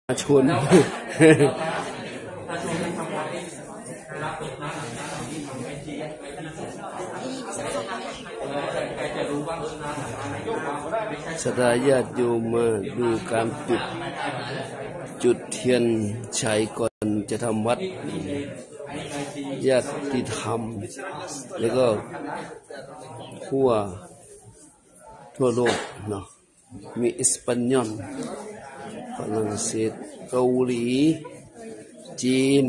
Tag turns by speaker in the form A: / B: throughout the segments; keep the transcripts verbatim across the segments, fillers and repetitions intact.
A: ชนศรัทธาญาติโยมมาดูการจุดจุดเทียนชัยก่อนจะทำวัดญาติธรรมแล้วก็ทั่วทั่วโลกเนาะมีอิสปันยอลฝรั่งเศสเกาหลีจีน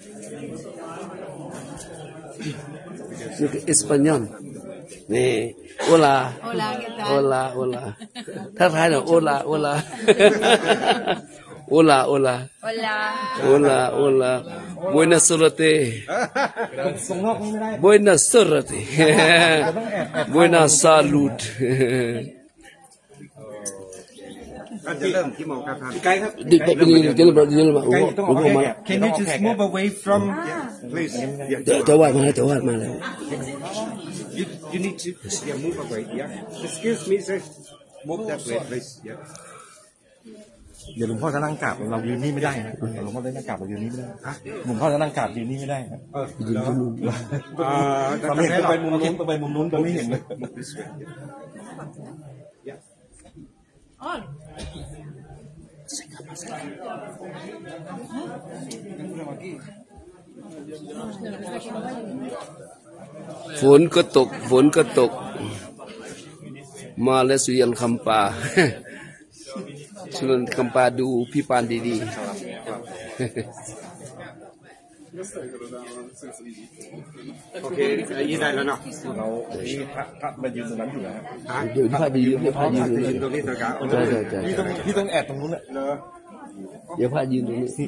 A: นี่คืออิสปันยอลนี่โอลาโอลาโอลาถ้าทายหน่อยโอลาโอลาโอลาโอลาโอลาโอลา buena suerte buena suerte buena saludจะเริ่มกี่โมงครับท่านไกลครับดิไปนี่จะเริ่มจะเริ่มโอ้โหมา
B: Can you just move away from please
A: จะวาดมาจะวาดมาเลย
B: you you need to yeah move away yeah excuse me sir move that way please yeah
C: เดี๋ยวหลวงพ่อจะนั่งกราบเรายืนนี่ไม่ได้นะหลวงพ่อจะนั่งกราบเรายืนนี่ไม่ได้หลวงพ่อจะนั่งกราบยืนนี่ไม่ได้ครับยืนที่นู้นเราไม่เห็นไปมุมนู้นไปมุมนู้นเราไม่เห็นเลย
A: ฝนก็ตกฝนก็ตกมาแล้วสุยันคำปาสุยันคำปาดูพี่ปานดีๆ
B: โอเคยี่ได้แล้วเนาะ
C: เราที่พระพระมายืนตรงนั้นอยู่แล้ว
A: เดี๋ยวพระไปยืนเดี๋ยวพระยืนตรงนี้
B: ตรงนี้นะครับ
A: ใช่ใช่ใช่
C: พี่ต้องพี่ต้องแอบตรงนู้นแหละ
A: เดี๋ยวพระยืนตรงนี้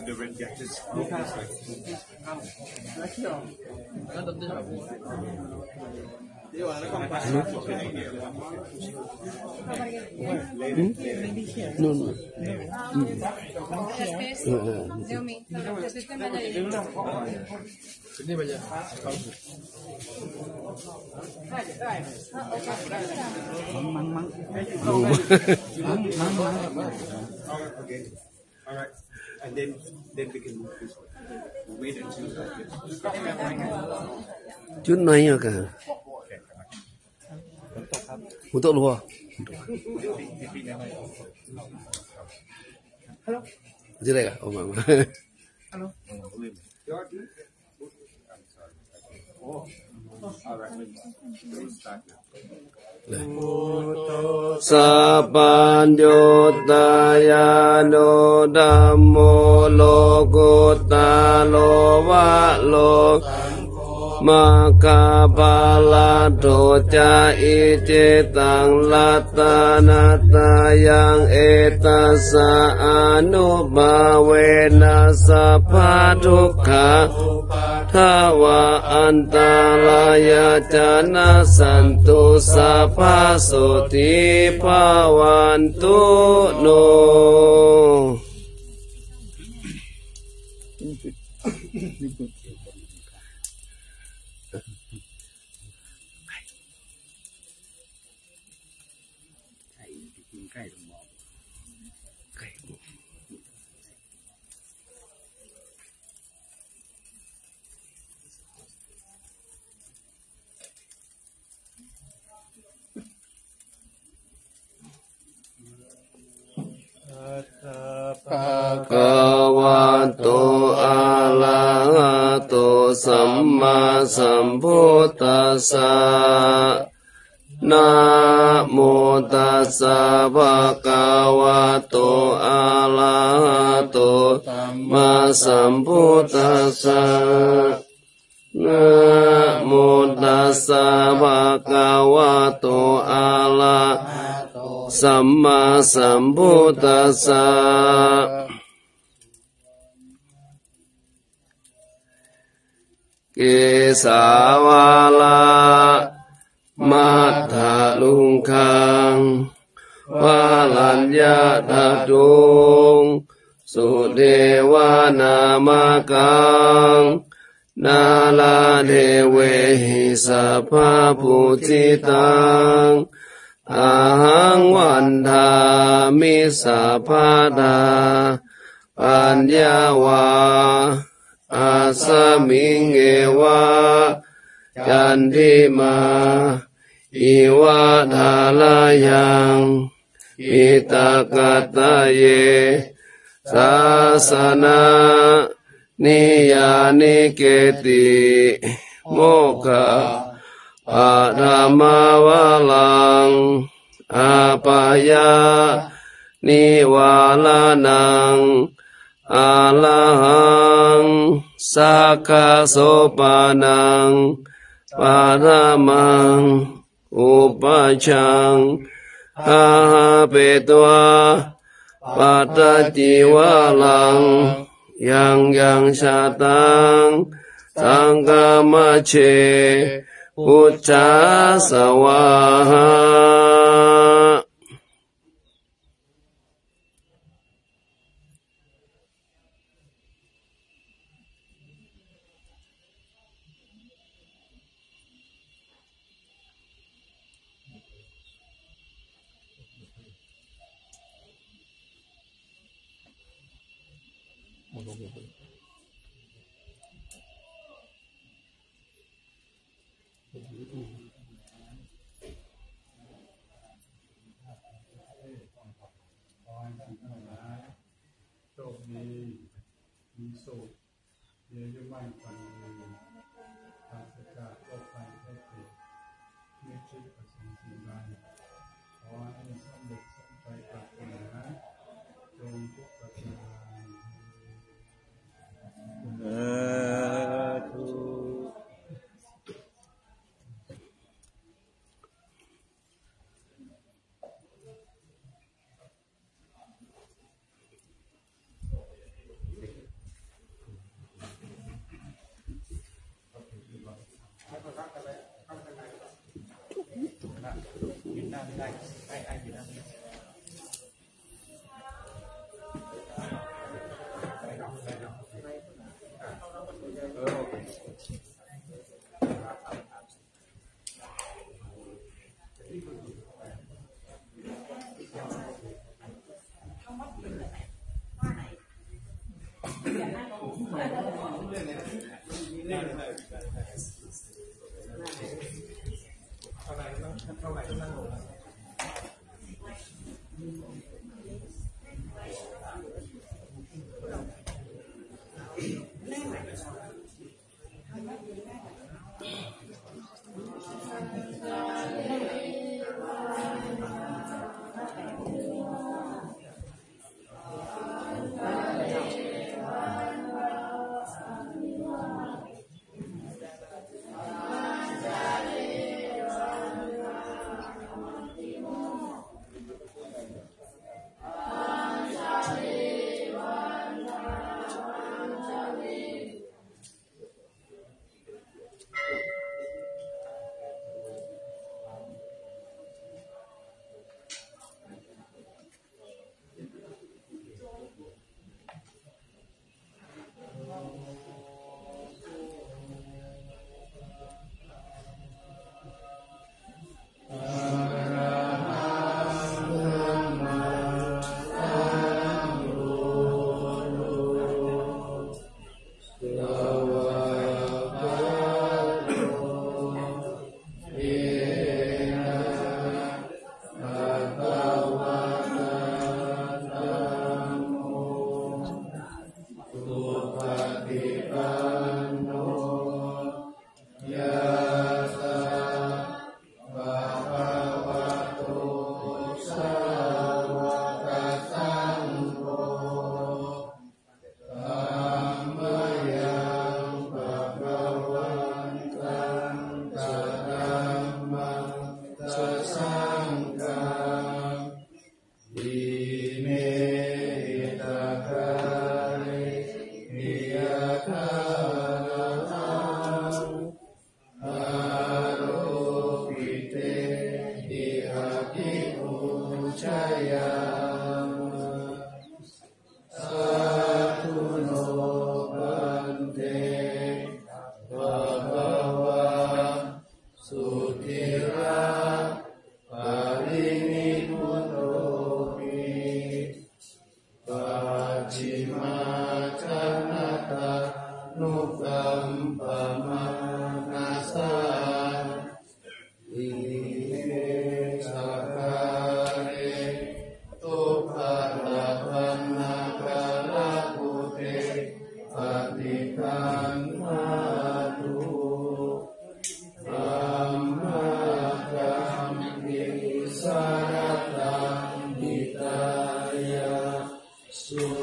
A: นู่น
B: and then then we can move this way wait until
A: จุดไหนอ่ะกันหูโตหรือเปล่าจะได้กันออกมาสัพพัญโยตายาโนธัมโมโลกุตตะโลวะโลมาคาปาลาโตจาอิเจตังลัตตานาตายังเอตัสสะอนุภาเวนัสสะภะทุกขาทาวะอันตรายาจานะสันตุสัพพะสุติภาวันตุโนภะคะวะโตอะระหะโตสัมมาสัมพุทธัสสะนะโมตัสสะภะคะวะโตอะระหะโตสัมมาสัมพุทธัสสะนะโมตัสสะภะคะวะโตอะระหะสัมมาสัมพุทธัสสะเกสาวาลามัทธาลุงคังวาลัญญาตาตุงสุเทวานามากังนาลาเทเวหิสัพพะปุจิตัง อาหังวันทามิสัพพะดาญญาวาอาสมิงเอวะจันทิมาอิวะทาลายังอิตากตะเยสาสนานิยานิเกติโมกขะอะธรรมาวะลังอาปายานิวาลานังอาลาหังสักขะโสปานังปารามังอุปัชชังอาหาเปตวาปัตตจิวาลังยังยังชาตังสังฆมัชเชพุทธาสวาหา
D: โชคดีมีสุขมีอายุมั่นขวัญยืนปราศจากโรคภัยไข้เจ็บไม่คิดประสงค์สิ่งใดขอให้สำเร็จสมใจปรารถนาจงทุกประการ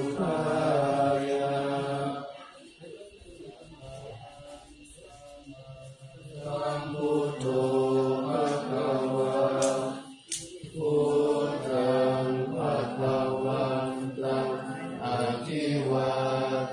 A: ทายะสัมพุทโธภะคะวะพุทธังภะคะวันตังอะภิวาเท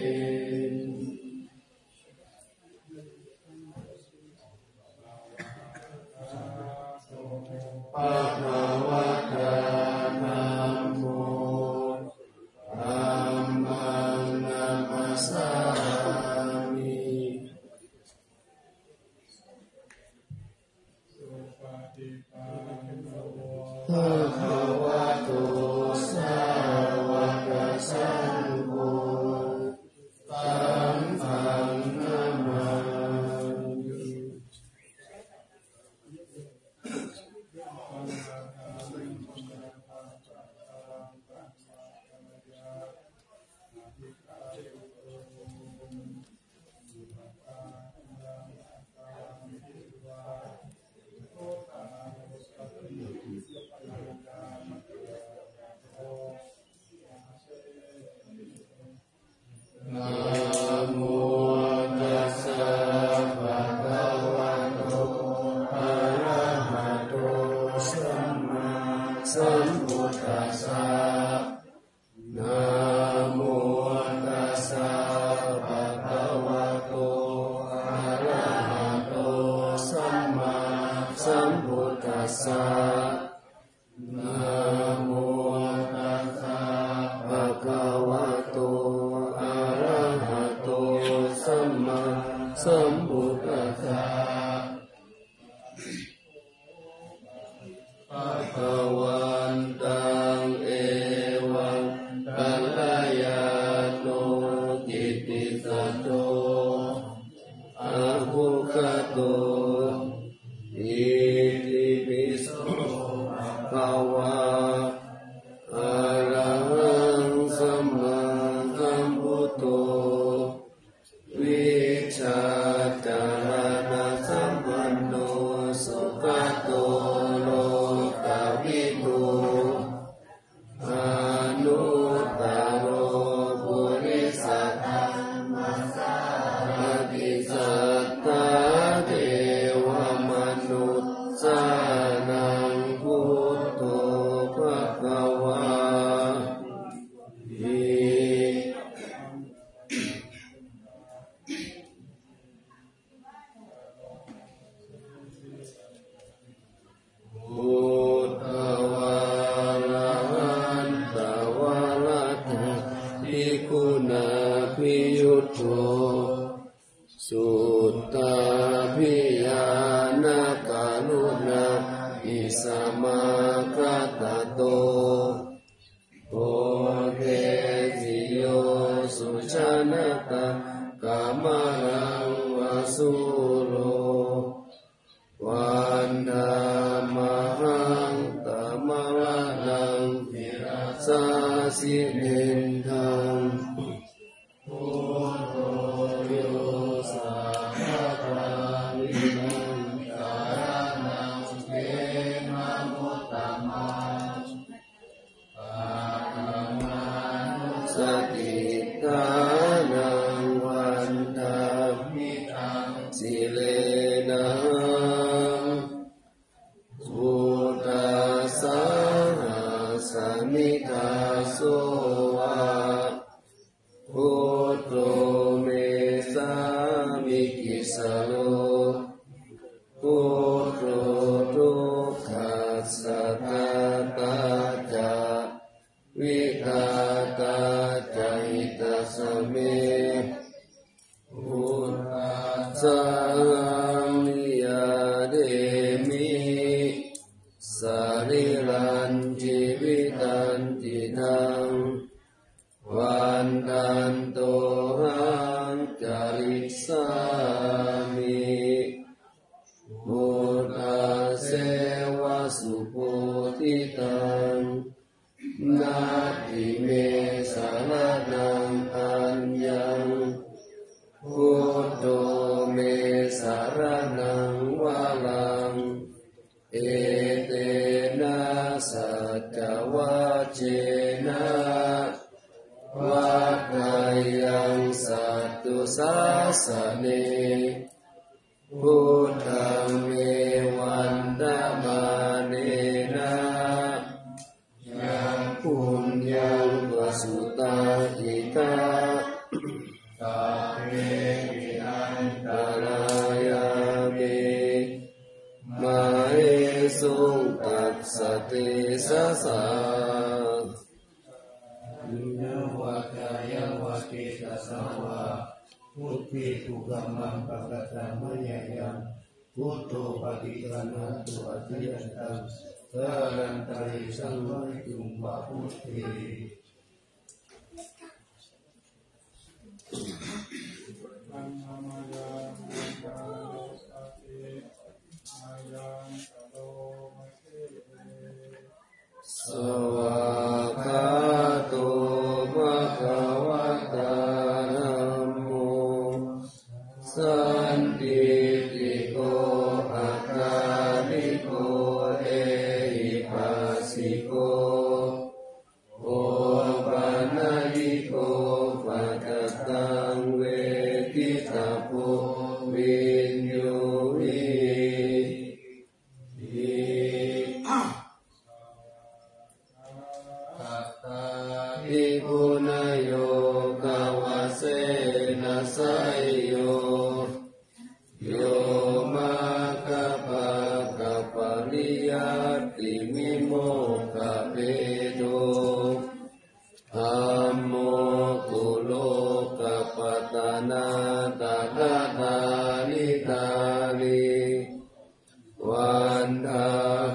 A: ภะคะวะตาธัมโมธัมมังนัมมัสสามิภะคะวะโตสาวกสังโฆสัมฆังนะมามิ นะโมตัสสะภะคะวะโตอะระหะโตสัมมาสัมพุทธัสสะนะโมตัสสะภะคะวะโตอะระหะโตสัมมาสัมพุทธัสสะนะโมตัสสะภะคะวะโตอะระหะโตสัมมาสัมพุทธัสสะภะคะวันตังเอวังกัลยาโนกิตติสัตโตอะภุคโตอิติปิโสภะคะวะอะระหังสัมมาสัมพุทโธวิชาจารณะสัมปันโนสุขโตโลกวิทูอนุตตโรปุริสธัมมัสสะอภิสัทธาเทวมนุษย์สานังพุทโธภะคะวะอิพุทธวาระหันตวาระตะภิกขุนาภิยุตโธสุตตาภิญาณกาลุณาอิสมาคัตโตโอเกสิโยสุชนตกามรังวสุโรวันดามหังตมวะนังพิรัสสาสิเนทังพุทโธโยสาภะคะวินังสารนังเทมะมุตตมังปะคะมานุสติทานังวันทามิตังสิเลนะพุทธัสสะสมิทาโสวะพุทโธเมสามิกิสโลพุทโธทุกขัสสะตาตาจาวิตาตาจาหิตาสเมพุทธัสสะนิยาเดมิสาริรันจิวิตันตินังวันตันโตหังจาริสามิพุทธาเสวะสุโพธิตังนาทิเมสารนังอัญญังพุทโธเมสารนังวาลังเอเตนะสัจจวะเจนะวัคคายังสัตตุสาสเนพุทธังเมวันดามาเนนะยังปุญญังวสุตาหิตาตาเววิอันตรายามิมาเอสุตัสสติสสะ
E: วัฏยาวะติตัสสาวะพุทธิทุกัมมังปะกะตังมะยะยังพุทโธปฏิปันนะตุอะติยันตังสารันตะริสังวะตุมวะพุทธิ
A: สวากขาโตภะคะวะตาธัมโมสันติติโกอัคคาลิโกเอหิปัสสิโกโอปะนะยิโกภะคะตังเวทิตาโพวิญโยหิอิปุณโยกาวะเสนะไสโยโยมะกะปะกะปะริยัตติมิโมกะเปโตธัมโมกุโลกะปะตานาตะกะตานิตาลิวันทา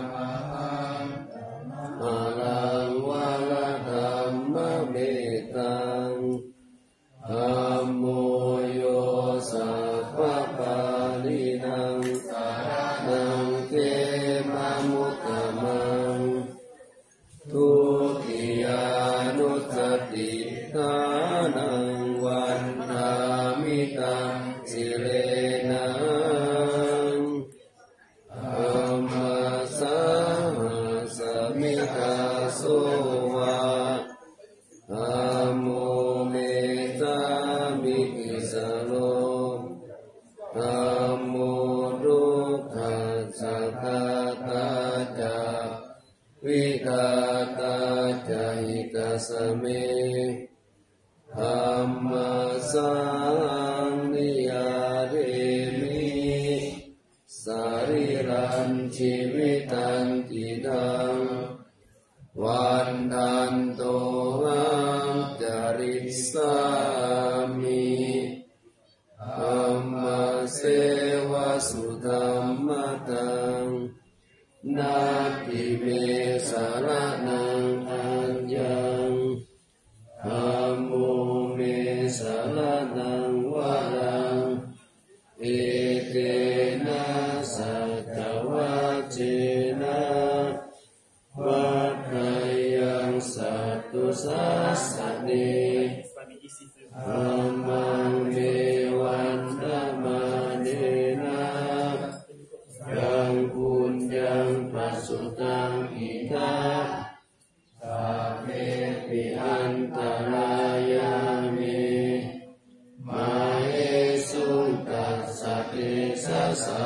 A: อาลังวะละธัมมะเมตังธัมโมโยสัพพะปาลินังสารนังเกมะมุตตมังทุติยานุสติทานังวันทามิตังสิเลนังธัมมัสสะสมิทาโสวะธัมโมเมตามิปิสโลธัมโมทุกขัสสะตาตาจาวิตาตาจาหิกัสสะเมธัมมัสสังนิยาเรมิสาริรันชีวิตันติดังวันทันโตหังจาริสามิธัมมาเสวะสุธัมมะตังนาทิเมสารนังอัญญังธัมโมเมสารนังวะรังเอเตนะสัจวะเจนะวัคคายังสัตตุสาสเนธัมมังเมวันดามาเนนะยังปุญญังปัสสุตังหิตาสาเมปิอันตรายามิมาเอสุตัสสะเตสะสะ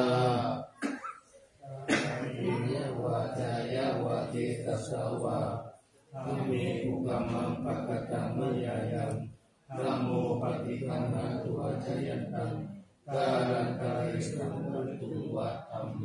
E: วัฏยาวะติตัสสาวะธัมเมทุกัมมังปะกะตังมะยะยังธัมโมปฏิปันนะตุอะติยันตังกาลันตะริสังวะตุวะธัมเม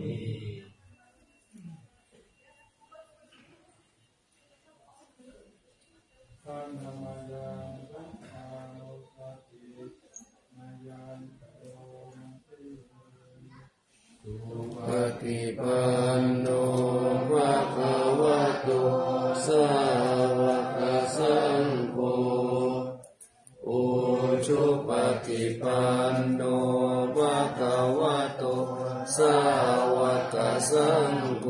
D: ธัมมายังสังฆานุสติมายังตโตมะติ
A: สุปฏิปันโนภะคะวะโตสาวกสังโฆโอชุปฏิปันโนภะคะวะโตสาวกสังโฆ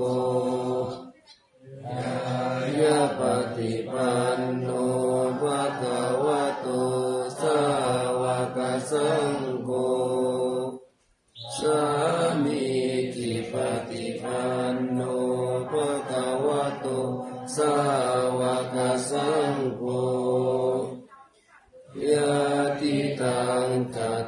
A: ยะปฏิปันโนภะคะวะโตสาวกสังโฆสามีจิปฏิปันโนภะคะวะโตสาวกสังโฆ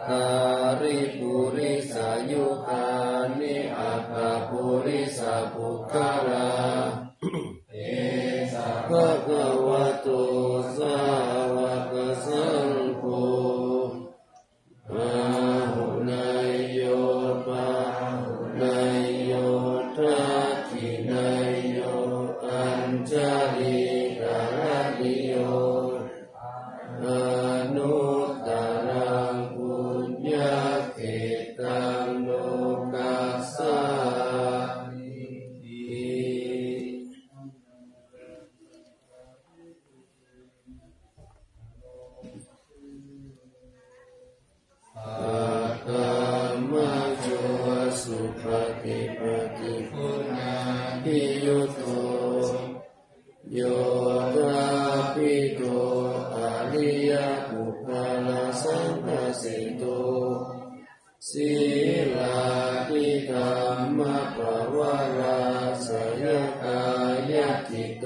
A: ตาริปุริสายุคานิอัตตาปุริสาภุคาลาเอสะภะคะวะโตสาวกสังโฆอาหุนายโยปาหุนายโยทักขินายโยอัญชลีกาลนิโยอนุตตรังปุญญเขตังโลกัสสามิอาตมะโชสุปฏิปฏิปุณณาภิยุตโตโยธาภิโตอริยปุคคลสังฆสิโตศีลาภิธรรมปวาราสยกายทิโต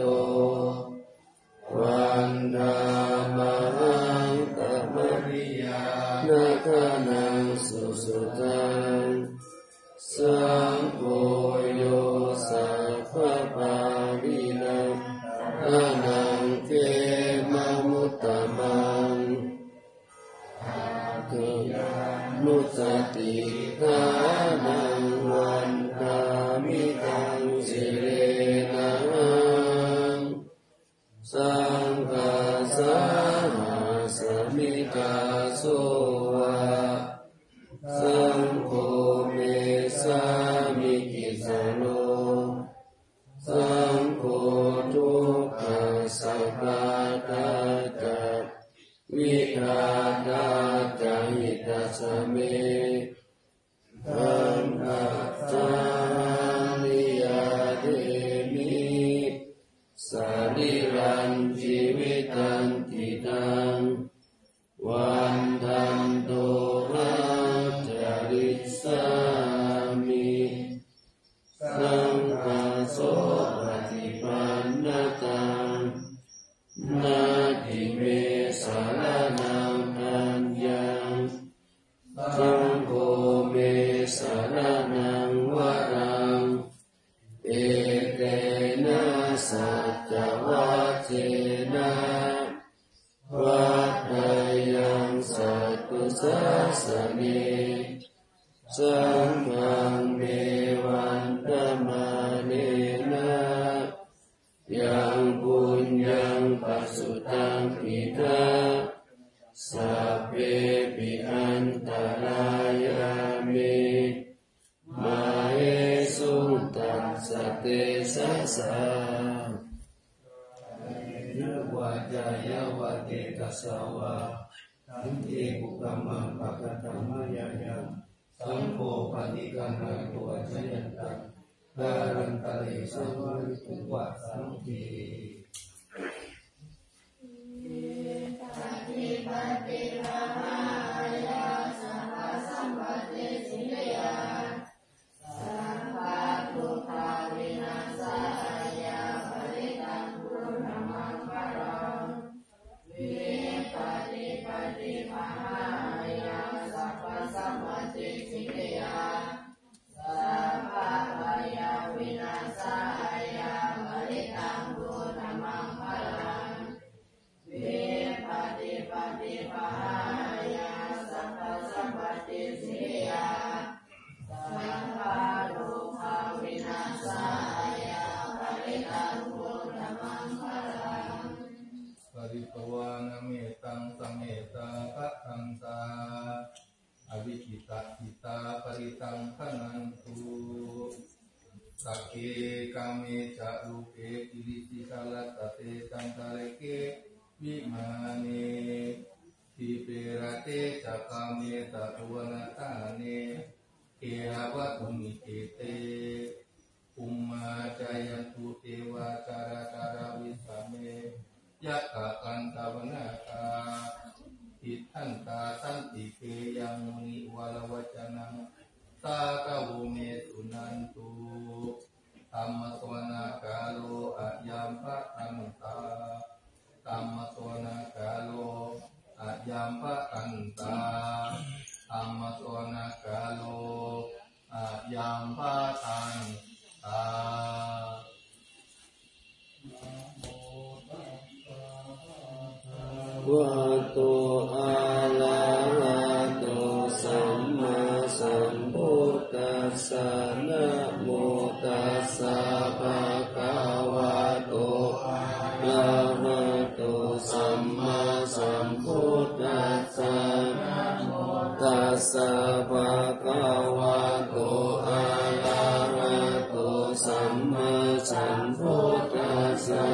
A: วันธามหังตัมมริยานาคานังสุสุตังสังโฆโยสัพพปารินังอานังเกมมุตตมังเกินุสติทานังวันตามิตังสิเรนังสังฆาสามาสมิกาโสวะสังโฆเมสามิกิสโนสังโฆทุกขังสัพพะทาตัสวิทาตาจาหิตัสสเมธัมมัสสานิยาเทมิสาริรันชีวิตันติตังวันทันโตอาจาริสามิสังฆาโสปฏิปันนตังนาทิเมสารนังอัญญังสังโฆเมสารนังวรังเอเตนะสัจจวัคเชนะวัฏฏายังสัตตุสัสสเนสังฆังเมวันตมาเนนะยังบุญยังปัสสุตังปิทาสัพเพปิอันตรายามิมาเหสุตัสสะเตสัสสะยุวาจายาวะเตตัสสาวะสันติปุกมังปะกะตัมมยายังสังโฆปฏิกังนาตัวชยันตังการันตะเลสัมมาริตุวะสังเกปฏิปฏิภาหายาสัพพะสัมปติสิทยาสัพพะทุกขาวินาศายาปริตังปุณณมังคารังวิปฏิปฏิภาหายาสัพพะสัมปติสิทยาสัพพะพยาวินาศายาปริตังปุณณมังคารังวิปฏิปฏิภาหายาสัพพะสัมปติสิทยาสัพพะทุกขวินาศายาปริตังปุณณมังคารังปริภวานะเมตังสเมตาภะทังสาอวิคิตาหิตาปริตังขนันตุสักเกกัมเมจะรูเปกิริสิกาลตเตตังตะเรเกวิมาเนทิเประเตจะกามเมตะตุวนาตาเนเกหะวะตุมิเกเตอุมมาจายันตุเทวาจาราจาราวิสาเมยะกะกันตาวนาคาอิทันตาสันติเกยังมุนิวาลวจนังตากะวุเมสุนันตุธัมมสวนาคาโลอะยัมปะตันตาธัมมสวนาคาโลอะยัมปะตันตา
E: ธรรมโสนกาโลอะยามปะทังตาวะโตอะระหะโตสัมมาสัมพุทธัสสะนะโมตัสสะภะคะวะโตอะระหะโตสัมมาสัมพุทธัสสะนะโมตัสสะภะคะวะโตอะระหะโตสัมมาสัมพุทธัสสะ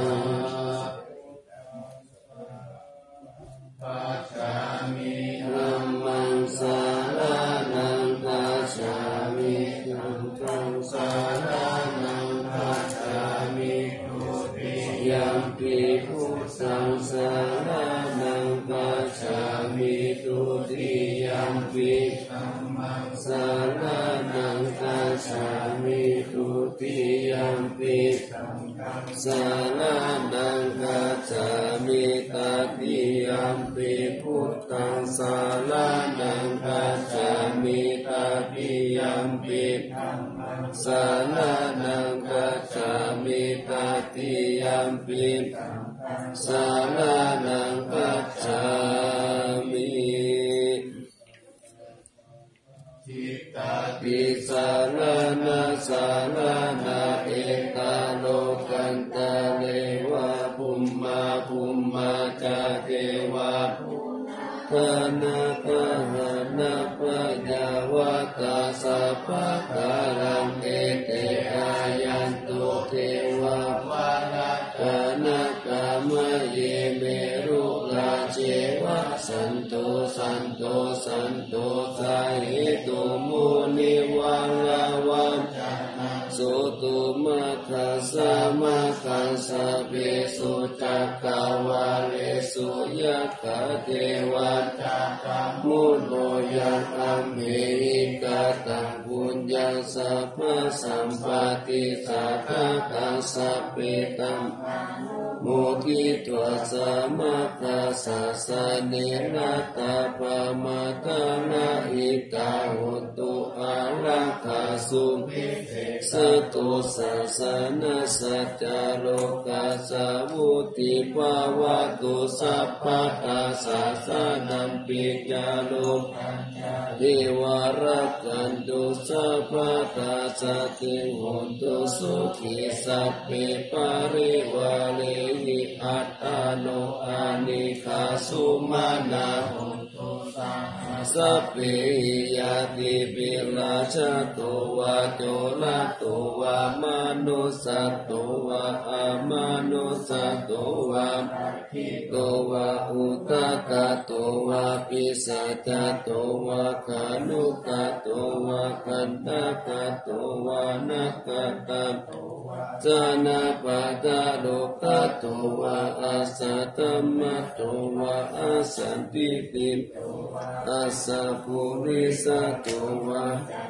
E: ปัจจามิธัมมังสารนังปัจจามิธัมมังสารนังปัจจามิทุติยัมปิพุทธังสารนังปัจจามิทุติยัมปิธัมมังสารนังปัจจามิทุติยัมปิธัมมังสารนังปัจจามิตติยัมปิพุทธังสารนังปัจจามิตติยัมปิธัมมังสารนังปัจจามิตติยัมปิธัมมังสารนังปัจจามิจิตตติสารนะสารนะเอกาโลกันตะเลวะภุมมาภุมมาจาเทวะธนะพะหะนะพะยาวะตาสัพพะกาลังเอเตอายันตุเทวะวะนะกะนะกามะเยเมรุลาเจวะสันโตสันโตสันโตสาหิตุมุนิวังลาวังสุตุมะคัสสะมะคัสสะเปสุจักกาวาเลสุยัคคะเทวะมุโนยังอัมเหหิกาตังปุญญังสัพพะสัมปติสัพพะตังสัพเพตังโมทิตวะสะมะคัสสะสะเนนะตาปะมะตะนะอิตาหุตุอะระคาสุสตุสัสสะนะสัจจโลกัสสะวุติภาวะตุสัพพะตาสัสสะนัมปิจาโลเทวารักขันตุสัพพะตาสัตถิโหตุสุขิสัพเพปะริวาเลหิอัตตาโนอานิคาสุมานาโหตุสัพเพยาติปิลาชะโตวะโจระโตวะมนุสัตโตวะอะมนุสัตโตวะทิโตวะอุตตะโตวะปิสัจจโตวะขานุกะโตวะกันตะกะโตวะนักกะตะจานาปะตะโลกะโตวะอาสัตตมะโตวะอาสันติติอาสัพพุริสโตวะ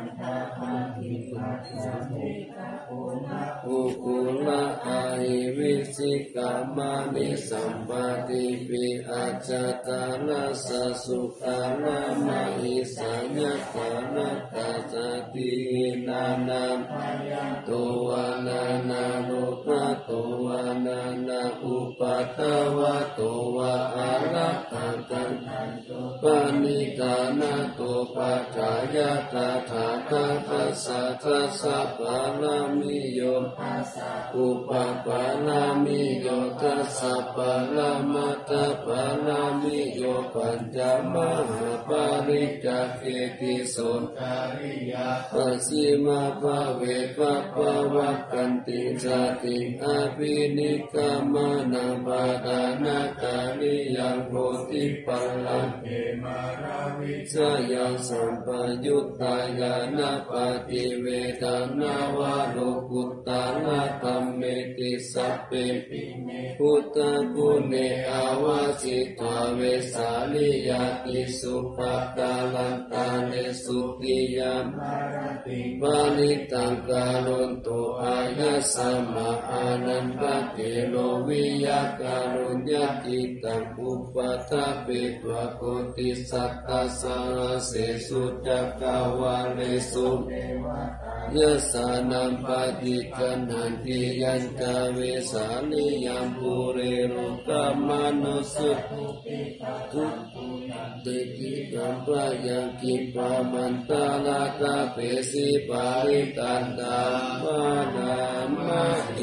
E: อุคุละอาหิวิสิกามานิสัมปติปิอาจตานาสสุขานามาหิสัญญานาคาจตินานาโตวานานาโลภะโตวานานาอุปัตตวะโตวะอารักขังกันปานิกานาโตปัจจายตถาคตัสสะทัสสะปารามิโยอุปปารามิโยทัสสะปารามัตถปารามิโยปัญจมหาปาริจจเกติสุนทาริยาปัสสิมาภะเวปะปะวะกันติจติอาภินิกามานาบาดานาคาริยังโพธิปัลลังเอมาราวิชยังสัมปยุตตายานาปฏิเวทนาวาโลกุตตานาธัมเมติสัพเพพุทธปุเนอาวาสิตาเวสาลิยาติสุปตาลันตาเนสุติยามปานิตังกาลนโตอายะสัมมาอานันตเตโลวิยาการุญญาติตังอุปตะเปตวะโกติสัตตะสาเส
A: สุจักกาวาเลสุยะสานัมปฏิกันหันติยันตาเวสานิยัมปุเรรุกามนุสุทุติกิกัมปะยังกิปะมันตาลาตาเปสิปาริตันตาปะนามะเอ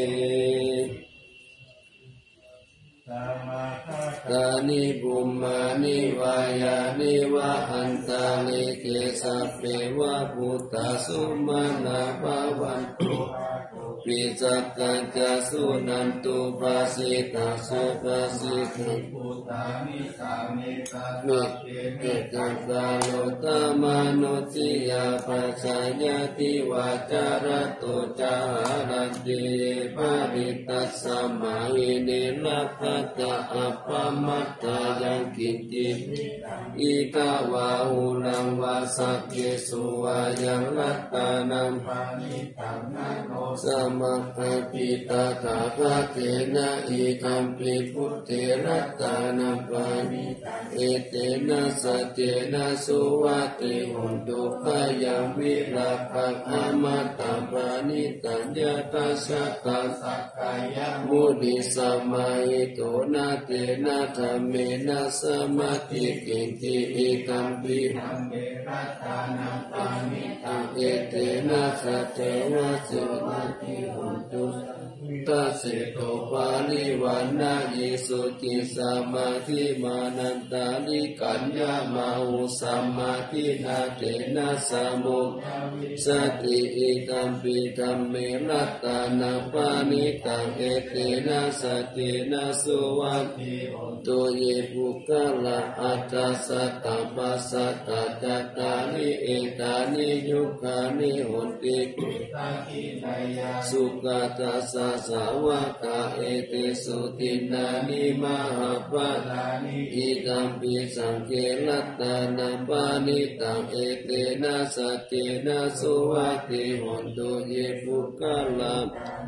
A: ตานิบุมมานิวายานิวะอันตาลิเกสัพเพวะพุทธสุมาณาภาวันตุปิจักกัญจสุนันตุปัสสิตาสุปัสสิตุพุทธานิสามิตาเกจักกาโลตมนุติยาปัจจายติวาจารตุจารันติปาริตัสสมาหินิลัพพตะอัปปมัตตายังกินจิอิตาวาหุลังวาสักเกสุวายังรัตตานัมปานิตังนะโนสมัคคปิตาถาคเตนะอิคัมปิพุทเทรัตตานัมปานิตังเอเตนะสัจเจนะสุวัติหุนตุขยังวิราคังอมตะปานิตัญญาตัสสะตัสสะกายมุนิสัมมาหิโตนะเตนะธรรมเมนะสมาธิกินติอิคัมปิธัมเมรัตตานัมปานิตังเอเตนะสัจเจนะสุวัติหุนตุตัสสิโตปาลิวันนะยิสุกิสัมมาทิมานันตาลิกัญญามาหุสัมมาทินาเตนะสมุสติอิคัมปิธัมเมรัตตานัมปานิตังเอเตนะสัจเจนะสุวัติตุเยปุกะละอัตตสัตตปัสสัตตจัตตานิเอตานิยุคานิโหติสุขตัสสะสาวกะเอเตสุตินานิมหาปะลานิอิคัมปิสังเกลัตตานัมปานิตังเอเตนะสัจเจนะสุวัติโหตุเยปุกะละ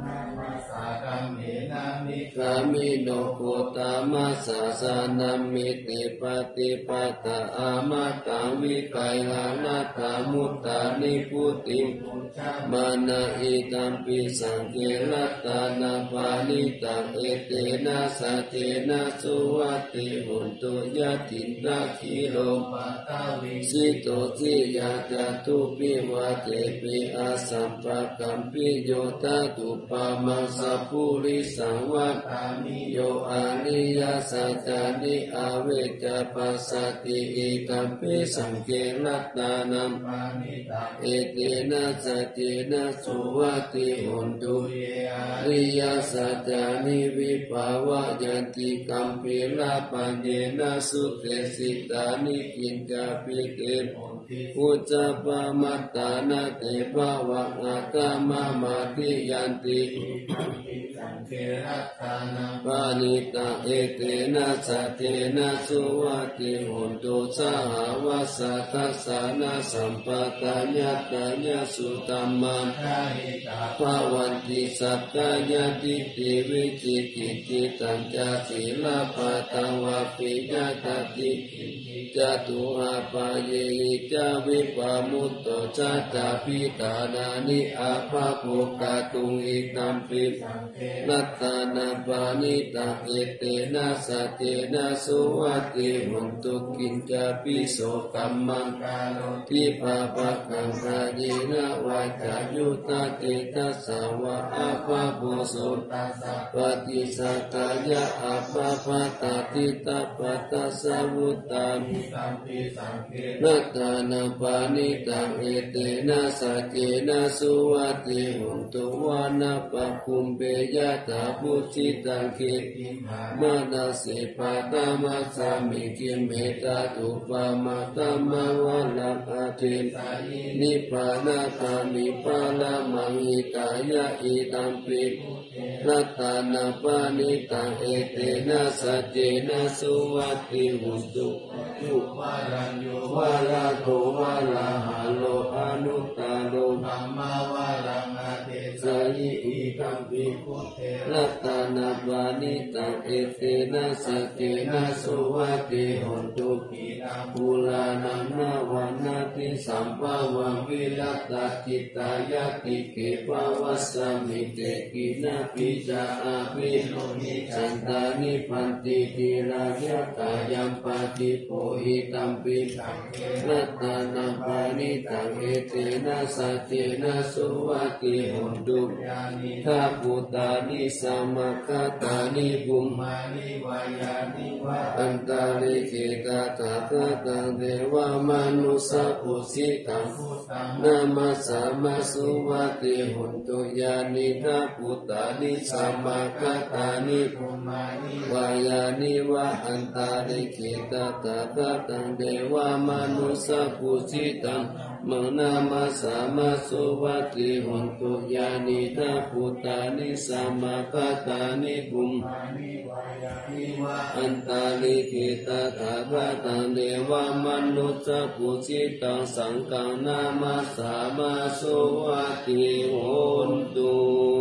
A: กามิโนโคตามัสสะสานัมมิติปฏิปตาอามาตังวิกัยหานาตามุตตานิพุติมานะอิคัมปิสังเกลัตตานัมปานิตังเอเตนะสัจเจนะสุวัติโหตุยะตินนาคิโลปัตตาวิสิโตทิยาจตุปิวะเตปิอาสัมปะกัมปิโยตาตุปามังสัพพุริสังวัฏามิโยอานิยาสัจจานิอาเวจปัสสติอิคัมปิสังเกลัตตานัมปานิตังเอเตนะสัจเจนะสุวัติโหตุเยอาริยสัจจานิวิภาวะยันติกัมปิลาปัญเยนะสุเตสิตานิกินจาปิเตอุจจปะมัตตานะเตภวะอาตมะมาติยันติปานิตังเอเตนะสัจเจนะสุวัติโหตุสหวัสสะทัสสะนะสัมปะกัญญตัญญสุตัมมังภาวันติสัพพายะติติวิจิกิติตัญจศีลปะตังวะปิยะตติจตุอาปะเยหิจาวิปามุตโตจัตตาปิตานานิอาภาโภกาตุงอิคัมปิรัตตานัมปานิตังเอเตนะสัจเจนะสุวัติโหตุกินจาปิโสกัมมังกาโลทิภาปะกังคาเยนะวาจายุตเตตัสสะวะอาภาโภสุตัสสะปฏิสักกายะอาภาภาตติตาปัตตสะวุตตามิตัมปิสังเกรัตตานัมปานิตังเอเตนะสัจเจนะสุวัติโหตุวานะปะคุมเปยะตาพุจิตังเกติมานาสิปะตามัสสามิกิเมตาตุปะมาตมะวะลังอาเทนิพพานะกามิปะละมังหิตายะอิตัมปิรัตตานัมปานิตังเอเตนะสัจเจนะสุวัติโหตุยุวารัญโยวาลาโทวาลาหะโลอนุตตาโลธัมมาวารังอาเทสายิอิตัมปิรัตนาปานิตังเอเตนะสเกนะสุวัติหนตุปุลานังนาวันนาติสัมภาวังวิรัตติตายาติเกปวัสสมิเตกินาปิจาอาภิโนนิจันตานิปันติติราญาตายัมปะติโพหิตัมปิรัตนาปานิตังเอเตนะสเกนะสุวัติหนตุข้าพุตานิสัมมาคตานิบุมมานิวายานิวะอันตาลิเกตาตาคตังเทวามนุสะปุสิตังนามาสามาสุวัติหุนตุยานิข้าพุตานิสัมมาคตานิบุมมานิวายานิวะอันตาลิเกตาตาคตังเทวามนุสะปุสิตังมนามาสามาสุวัติหุนตุยานิข้าพุตานิสัมมาคตานิบุมอันตาลิขิตาถาคตังเดวามนุสสะปุสิตังสังฆังนามาสามาสุวัติโหนตุ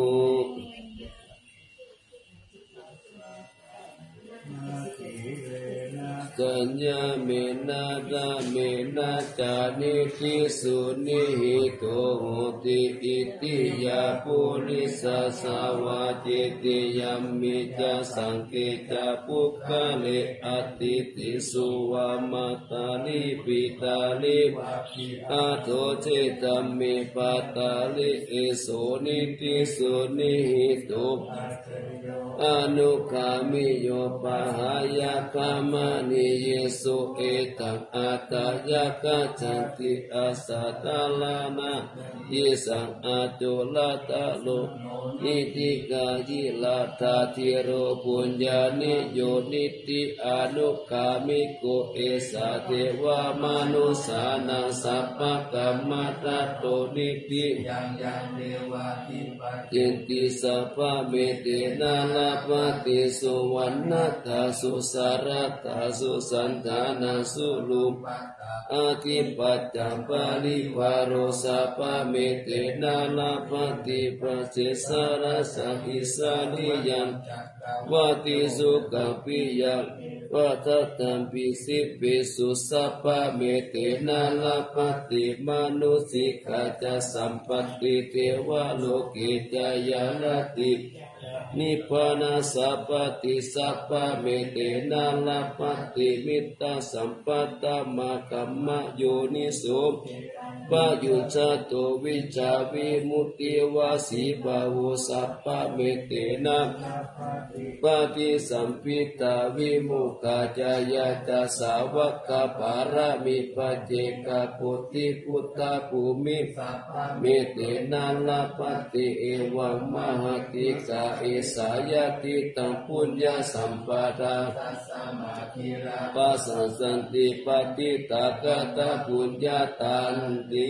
A: สัญญาเมนาตาเมนาจานิทิสุนิหิโตโหติอิติยาปุริสสาวาเจติยัมมิจาสังเกจาปุคคะเลอติติสุวามาตาลิปิตาลิอาโทเจตัมมิปัตตาลิเอโสนิติสุนิหิโตอนุคามิโยปะหายาคามานิเยสุเอตังอัตตายะกัจจันติอาสัตตาลานะเยสังอาจุลตะโลนิติกายิลาทาธิโรปุญญานิโยนิติอนุคามิโกเอสาเทวามนุสานังสัพพะกัมมัตโตนิติยังยังเทวาทิปัจจิติสัพพะเมเตนะลาภติสุวรรณตาสุสารตาสุสันธานาสุลุปอาทิปัจจัมปาลิวาโรสัพพะเมเตนะลาภติปัสสิสารสัหิสานิยันวาติสุขปิยังวัฏตัมปิสิปิสุสัพพะเมเตนะลาภติมนุสิกาจสัมปติเทวโลกิจายาลตินิพพานาสัพพติสัพพะเมเตนะลาภติมิตตาสัมปัตตมะกัมมะโยนิโสปะยุจโตวิจาวิมุตติวาสีบาวุสัพพะเมเตนะปฏิสัมปิตาวิมุขาจายาตาสาวกปารามิปัจเจกปุติพุทธภูมิเมเตนะลาภติเอวังมหติกาเอสายติตังปุญญาสัมปทาปัสสันสันติปฏิตากตาปุญญาตันติ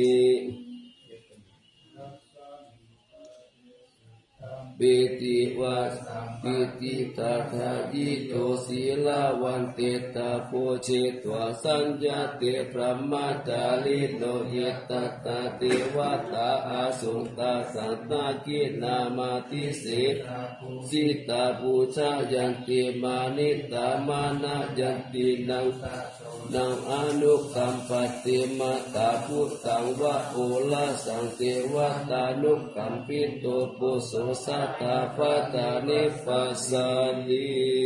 A: ปิติวัสปิติตาทายิโตศีลาวันเตตาโพเชตวสัญญาเตพระมาจาริโนเยตตาเทวตาอาสุงตาสัตตากินามาติเสสิตาบูชายันติมานิตามานะยันตินังนังอนุกัมปติมาตาพุทธังวะโอลาสังเทวตานุกัมปิโตปุโสสัตตาปตานิปัสสันติ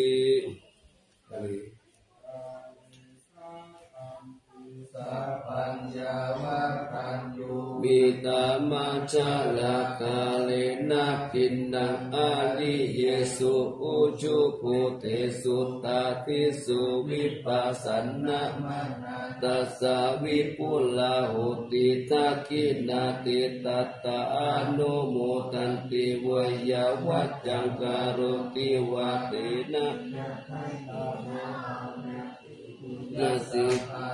A: สัพพัญญาวัฏัญญูมิตามัจจลากาเลนะกินนังอาลิเยสุอุจุปุเตสุตาติสุวิปัสสนะตัสสะวิปุลาหุติทักขินาติตัตตาอนุโมทันติวยาวัจจังการุติวะเตนะนาสิ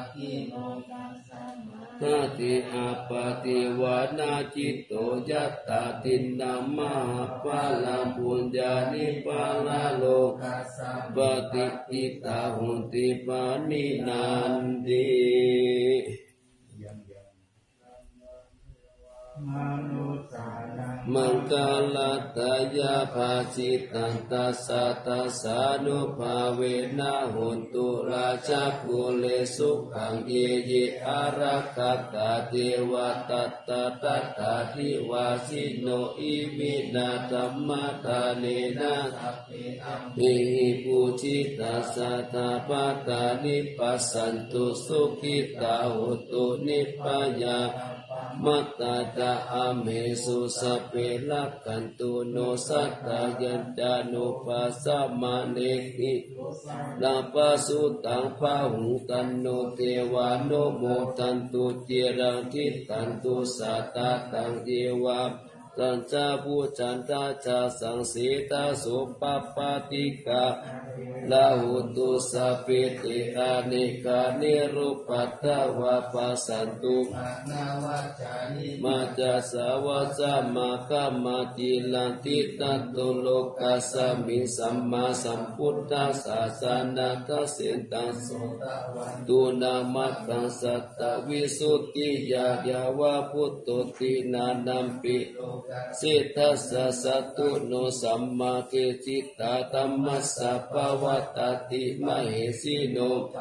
A: นาติอาปาติวานาจิตโตยัตตาตินนามะปะลังปุญญานิปะละโลกัสสะปฏิอิตาหุนติปานินันติมนุสสานังมังกาลตายาภาสิตันตัสสะตัสสะนุภาเวนะหุนตุราชาภูเลสุขังเยเยอารักขตาเทวตัตตะตัตตาทิวาสิโนอิมินาธัมมทาเนนะหิปุจิตัสสะตาปะตานิปัสสันตุสุขิตาหุตุนิพพายามัตตาตาอเมสุสเปลักขันตุโนสัตตายันจานุปัสสะมาเนหิลาปัสสุตังพาหุตันโนเทวาโนโมทันตุเจรังทิตันตุสัตตาตังเทวาสัญจาภูจันตาจาสังสีตาสุปปาติกาลาหุตุสัพพิติอานิกานิรุปัตตวะปัสสันตุมาจาสาวะสามาคัมมาติลันติตัตตุโลกัสสมิสัมมาสัมพุทธัสสะสานาทัสสิตังสุตุนามัตตังสัตตวิสุทธิยายาวะพุทโตตินานัมปิสิทัสสะสัตตุโนสัมมาเกจิตาธัมมัสสะภวตติมเหสีโน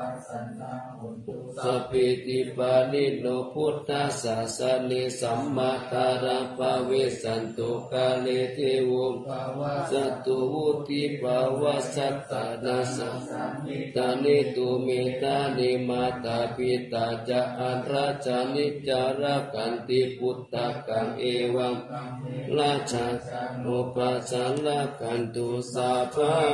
A: สัพพิติปานิโนพุทธัสสะสะเนสัมมาคารังภเวสันตุกาเลเทวมสัตตุวุติภวสัตตานัสสะตานิตุเมตานิมาตาปิตาจะอันราชานิจาระกันติพุตตะกังเอวังราชาโอปัสสะละกันตุสัพพะ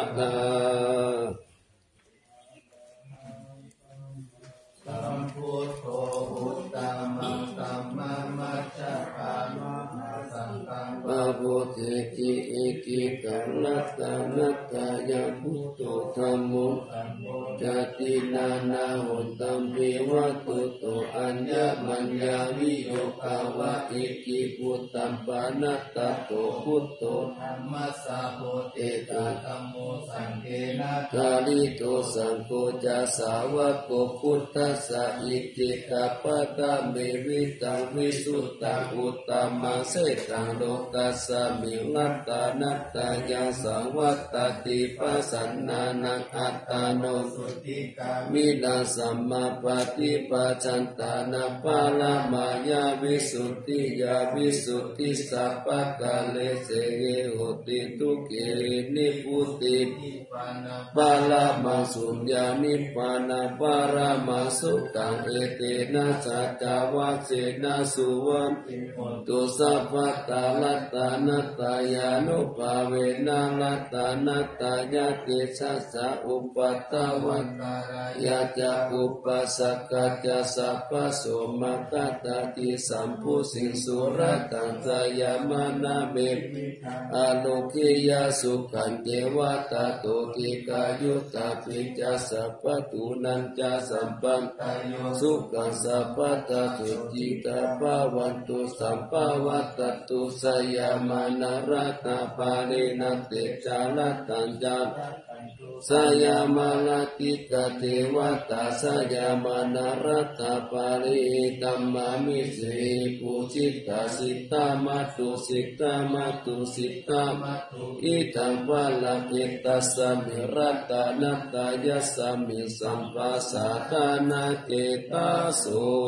E: สัมพุทโธพุทธัมมังธัมมังมัจจปามะสังฆัง
A: ปะโพเทกิเอกิกังนัตตานัตตายะพุทโธธัมโมจตินานาหุนตัมเปวะตุโตอัญญมัญญาวิโยคาวะเอกิพุทธัมปานัตตะโตพุทโธ
E: ธัมมัสสะโพเตตะธัมโมสังเฆนะ
A: กาลิโตสังโฆจะสาวะโกพุทธัสสะอิติกะปะตะเมวิตังวิสุตตังอุตตมังเสตังโลกัสสะมิลัตตานัตตายาสังวัตตติปัสสันนานังอัตตาโน
E: สุติกา
A: มินาสัมมาปฏิปัจจันตานาปาลามายาวิสุทธิยาวิสุทธิสัพพะกาเลเสเกโหติทุเกนิพุติปาลามาสุญญานิปานาปารามาสุตังเอเตนะสัจจาวะเสนะสุวัมตุสัพพะตาลัตตานัตตายานุภาเวนะลัตตานัตตายะเกสัสสะอุปัตตวันยะจะอุปัสสกัจจะสัพพะโสมกัตติสัมพุสิสุรตังสยามนาเมอโลกิยาสุขันเทวตาโตกิกายุตตาปิจัสสะปะตุนันจะสัมปันสุขัสสะปะตะสุจิตาภาวันตุสัมภวัตตุสยามนารัตนาปารินัตเตจาลตัญญาสยามาลติกะเทวตาสยามานารัตตปาริตัมมามิสิปุจิตาสิตามัตุสิตามัตุสิตามัตุอิทังวะลาภิตัสสะมิรัตตานัตตายะสมิสัมปัสสะทานาเกตัสโส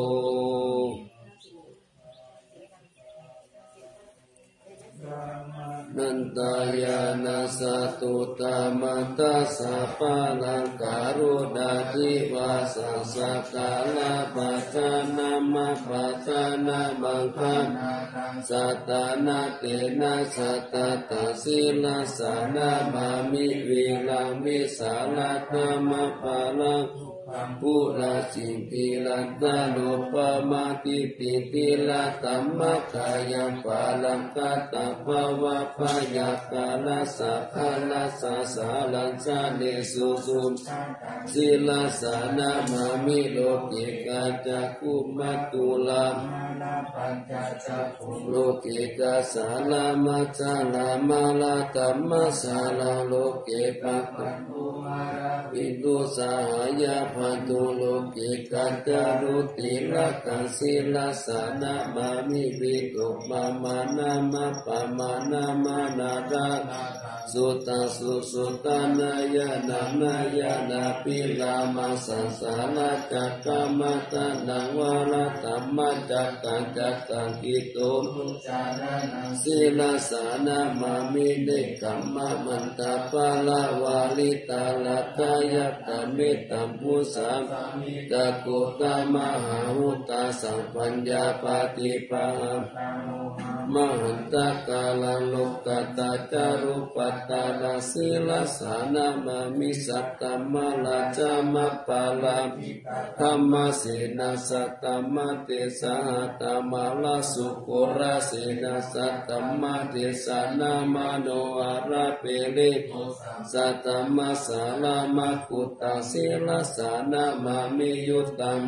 A: นันตายานาสตุตามัตตาสัพพะลังการุณาธิวาสัสสะกาลาปัจจานามาปัจจานาบังคันสัตตานาเตนะสัตตะตะสิลาสานามามิวิลังมิสาลาธรรมปาลังปุราจินติลันตาโลปะมาติติติลาตัมมะกายังปาลังกัตตะภวะพยากาลาสัพพะลาสาสาลัญชาเนสุสุสิลาสานามามิโลกิกาจักขุมัตตุลาโลกิกาสาลามัจจาลามาลาตัมมะสาลาโลเกปัตตังอินตุสหายาภามันตุโลกิกัจจารุติละกังศีลสานะมามิวิตุมามานามาปะมานามานาราสุตาสุสุตานายานานายานาปิลามาสังสาราจักกามาตานังวาลตัมมาจักกังจักกังกิโตศีลสานามามิเนกัมมะมันตาปาลาวาลิตาลัตายะตเมตัมพุสัมตะโกตามหาหุตาสัมปัญญาปฏิปังมหันตกาลังโลกัตตาจารุปัตตาลศีลสานามามิสัตตมะลาจามะปาลาธรรมเสนาสัตตมะเตสะหตมะลาสุโกราเสนาสัตตมะเตสะนามาโนอาราเปเลสัตตมะสาลามะกุตตังศีลสานามามิยุตตัง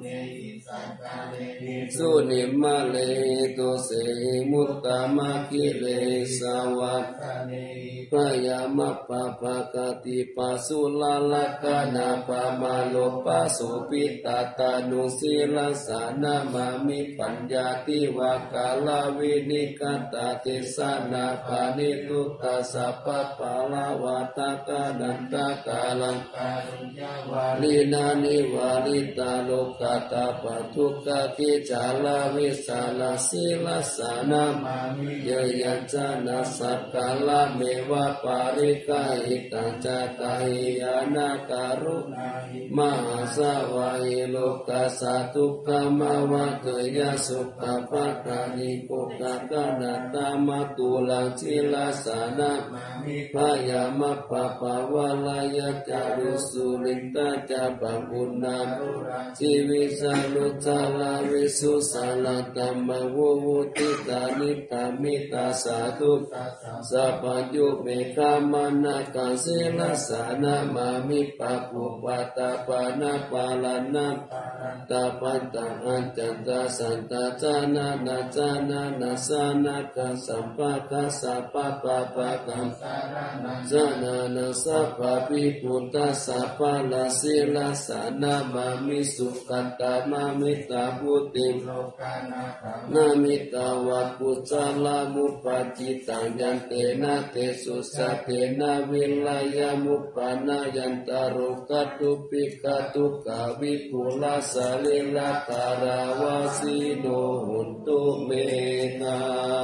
A: สุนิมะเลตุเสมุตตมะกิเลสาวัตพยามะปะปะกติปัสสุลาลกานาปะมาโลปัสสุปิตาตานุศีลสานามามิปัญญาติวากาลวินิกตาติสานาปานิทุตาสัพพะปะลาวาตากานันตากาลังลีนานิวาลิตาโลกาตาปัทุกขกิจาลาวิสาลาศีลสานามามิเยยัญจานาสัพกาลเมวะปาริกาหิตังจัตตาหิยานาการุมหาสวายโลกัสสะทุกขมาวะเตยสุขปะกานิปุกขะกานาตามะตุลังศีลสานาพยามะปะปะวะลายะจารุสุลิตาจาปังปุณาชีวิสานุจาลาวิสุสาลตัมมะวุวุติตานิตามิตาสาธุสัพพยุเมฆามานากังศีลสานามามิปะปุปัตตาปานาปาลานาตาปันตังอันจันตาสันตาจานานาจานานาสานากัสสัมปะกัสสะปะปะปะกังจานานาสัพพะปิปุตตะสัพพะลาศีลสานามามิสุขัตตามามิตาพุตินามิตาวะปุจจาลามุปปจิตังยันเตนะเตสุสัพเพนะวิลายามุปปานายันตารุกัตุปิกตุกาวิปุลาสาลิลาการาวาสิโนหุนตุเมนา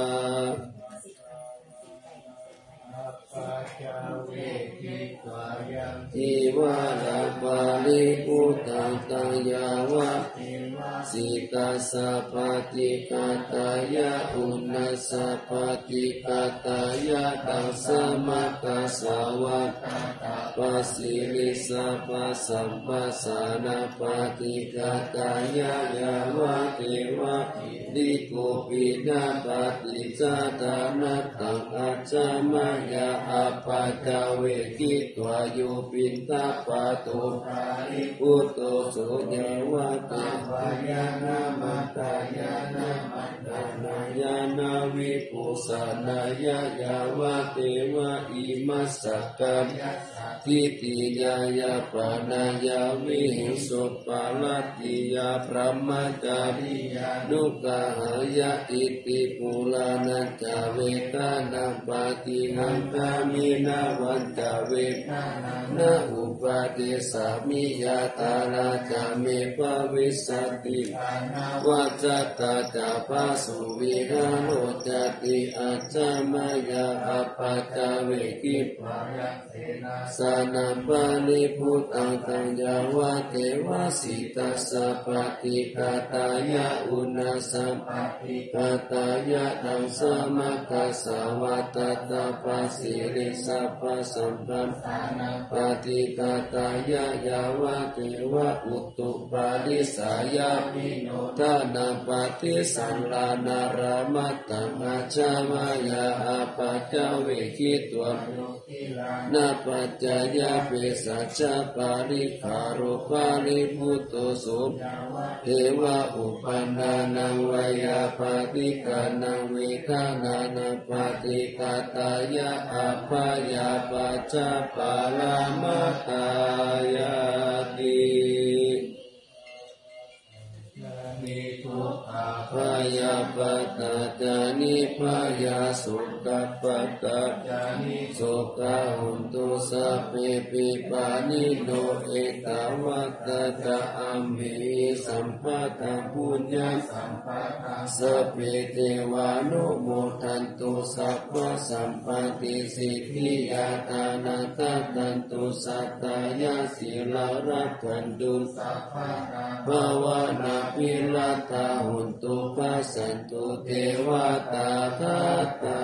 A: ทิวาราปาลิปุตตังตังยาวะสิกาสะปฏิกาตายะอุณาสะปฏิกาตายะตังสมะกาสาวะปัสสิลิสะปัสสัมปัสสานาปฏิกาตายะยาวะเทวะดิโกปินาปฏิจาตานัตตังอาจามายาอาปัจจเวกิตวายุปินตาปะโตอุตโตโสเยวะตาวายานามัตตายานามัตตานายานาวิปุสานายายาวะเทวะอิมัสสะกัมทิติยายาปานายาวิหิสุปาลติยาพระมจาริยานุกาหายาอิติปุลานัจาเวกานาปฏิหังกามินาวันจาเวกานาอุปาเทสามิยาตาลาจาเมภวิสัตติวัจตาจาปาสุวิหาโรจติอาจามายาอปัจจเวกิปายะเสนาสานาปานิพุตตังตังยาวะเทวะสิตัสสะปฏิกาตายะอุณาสัมปฏิกาตายะตังสมะกัสสะวัตตาปัสสิริสัพพะสัมปันปฏิกาตายะยาวะเทวะอุตุปาลิสายาปิโนทานาปฏิสันลานารามัตตังอาจามายาอาปัจจเวกิตวะนาปัจจยาเปสัจจปาริคารุปาริพุตโตสุเทวะอุปันนานังวายาปฏิกานังวิธานานาปฏิกาตายะอาภายาปัจจปาลามาตายาติ
E: นิทุกขา
A: พยาปัตตาจานิพยาสุขปัตตาจานิสุขหุนตุสัพเพปิปานิโนเอกาวัตตะอัมหิสัมปัตตะปุญญาสัมปัตตะสัพเพเทวานุโมทันตุสัพพสัมปติสิทธิยาตานาทัตตันตุสัตตายาสิลารักขันตุสัพพะภาวนาปิลตาหุนตุปัสสันตุเทวตาทัตตา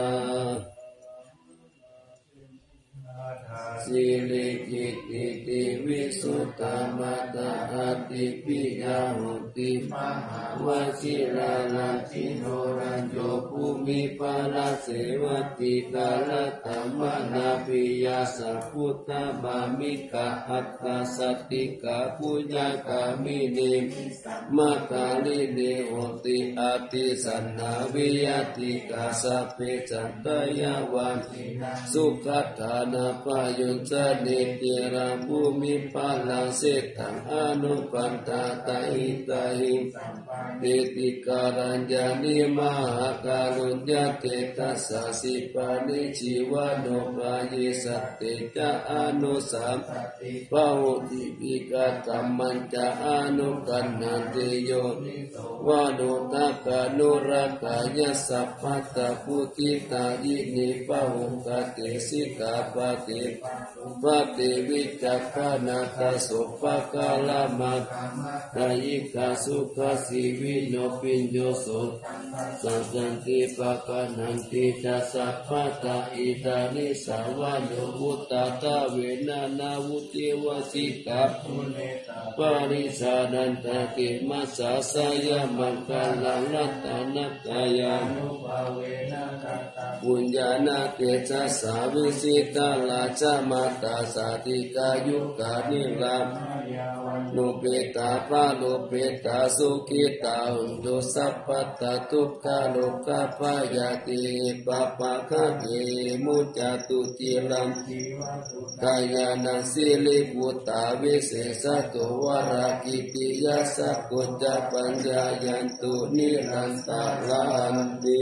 A: สิริกิติติวิสุตตมัตตาติปิยาหุติมหาวชิราลันติโนรัญโยภูมิปาลเสวติกาลตัมมนาปิยาสัพพุทธบามิกะอัตตสติกาปุญญากามินิมาตาลิเนโหติอาติสันนาวิยติกาสัพเพจัตตยาวันสุขัตถานาปายุจนิติราภูมิปาลเสตังอนุปันตาตาหิตาหิติติการัญญานิมหาการุญญาเตตัสสะสิปานิชีวโนปายิสัตติจะอนุสามปะโหติปิกาตัมมัญจะอนุกันนันติโย วาโนทักานุรักขายสัพพัตตพุทิตายินิปะหุกติสิกาปฏิปฏิวิจักขานาคสุปะกาลามัคตายิกาสุขสิวิโนปิญโยสุสังสันติปะกานันติจัสสัพพะตาอิตานิสาวานุวุตตาตาเวนะนาวุติวสิกาปาริสานันตติมัสสะสยามังคลังรัตนักายานุภาเวนะกัตตาปุญญานาเตชะสาวิสิตาลาชะมาตาสาติกายุกานิรามโนเปตาปาโลเปตาสุขิตาอุตุสัพพตาทุกขาโลกาปายาติปะปะคะเอมุจจตุจิรังกายานาสิลิปุตตาวิเศษตุวรากิติยาสกุจจปัญญายันตุนิรันตาลันติ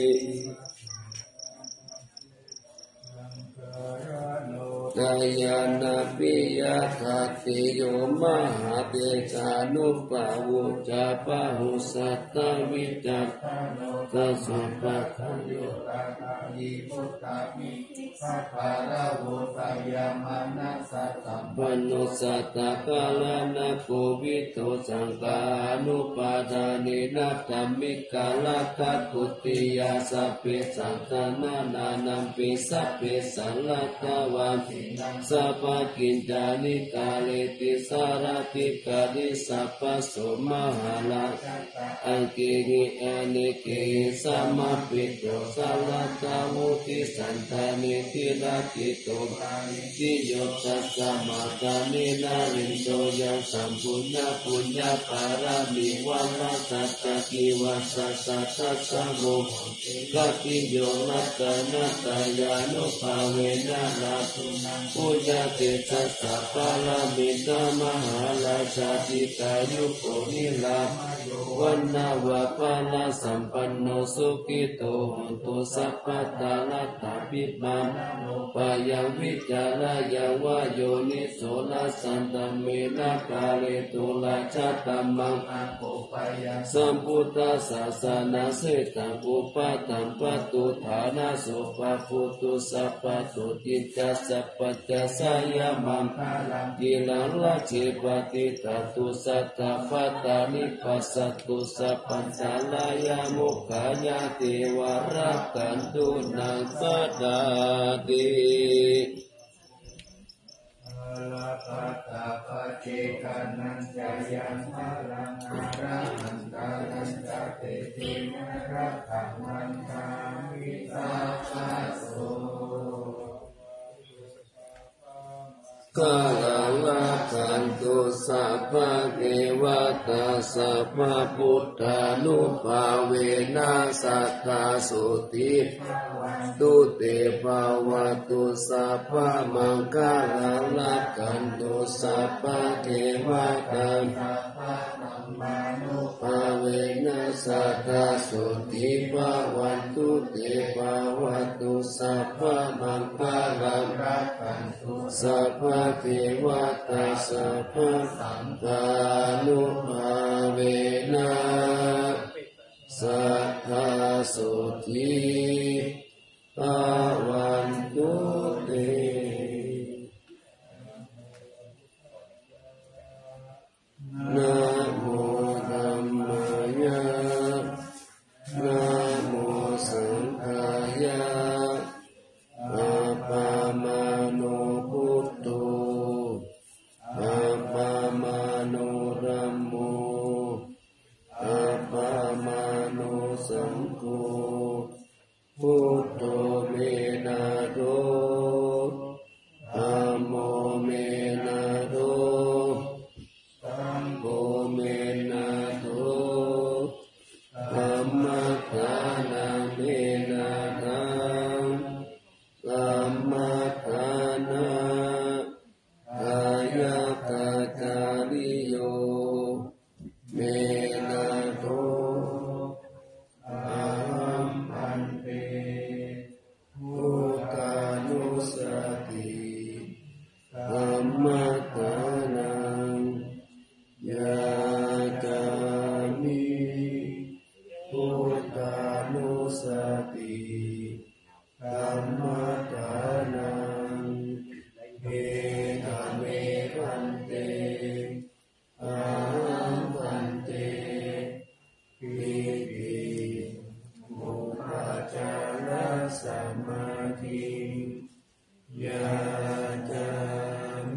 A: กายานาปิยาคัตติโยมหาเตชานุปาวุจาปะหุสัตตวิจัตตัสสุปะคันโยตายิพุตตามิสัพพะระโวตายามานัสสัตตัมปนุสัตตะกาลานะโควิโตสังฆานุปาทานินัตตัมมิกาลคัตตุติยาสัพเพสังฆานานานัมปิสัพเพสังฆตวาสัพพกิญจานิกาเลติสารติกาลิสัพพโสมหาลาอังกิริอานิเกสัมมาปิโตสัลลัตตามุติสันทานิทิราติโตทิโยตัสสะมาตานินาริโตยังสัมปุญญาปุญญาปารามิวัมมัสสะตะกิวัสสะสัทธัสสะโมกัปปิโยนัตตานัตตายานุภาเวนะราตุนังปุญญาเตชัสสะปารามิตามหาราชาติกายุโกนิลาวันนาวะปาลสัมปันโนสุขิโตหนตุสัพพตาลัตถาปิบังปายังวิจารยังวโยนิโสนัสสันตเมนะกาเลตุลาชะตัมมังสัมพุทธัสสะสานาเสตังอุปตัมปตุฐานาสุปะพุตุสัพพตุจิตตัสสะปัจจสายามังกิลังละเจปติตตุสัตตะปัตตานิปัสสตุสัพพัญชลายามุขายาเทวรักขันตุนังสดาติ
E: ละปัตตาปเจกานันจายันพลังอารันตารันตาเตตินรักขังมันตาวิตาปัสโส
A: กาลังละขันตุสัพพะเทวตาสัพพะพุทธานุภาเวนะสัทธาสุติตุเตภาวตุสัพพะมังคลังละขันตุสัพพะเทวตาภสัทธาสุติภาวันตุเตภาวัตุสัพพะมังคลังรักขันตุสัพพะเทวตาสัพพะสังฆานุภาเวนะสัทธาสุติภาวันตุเตนะโมธัมมายะนะโมสังฆายะอะปะมาโนพุทโธอะปะมาโนธัมโมอะปะมาโนสังโฆพุทโธเมนะโตธัมโมเมนะโตธัมโมเมนะโตธัมมัฏฐานาเมนะธังธัมมัฏฐานะกายกัจจาริโยเมนะโตอะหัมพันเตพุทธานุสติธัมมัฏฐานังยาจามิพุทธานุสติธัมมัฏฐานังเอตเมพันเตอะหังพันเตปิปิมุปัจจารสมาธิยาจามิ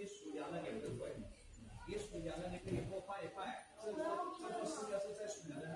F: 你属羊的，你可以多拜一拜。这这这个是要是在属羊的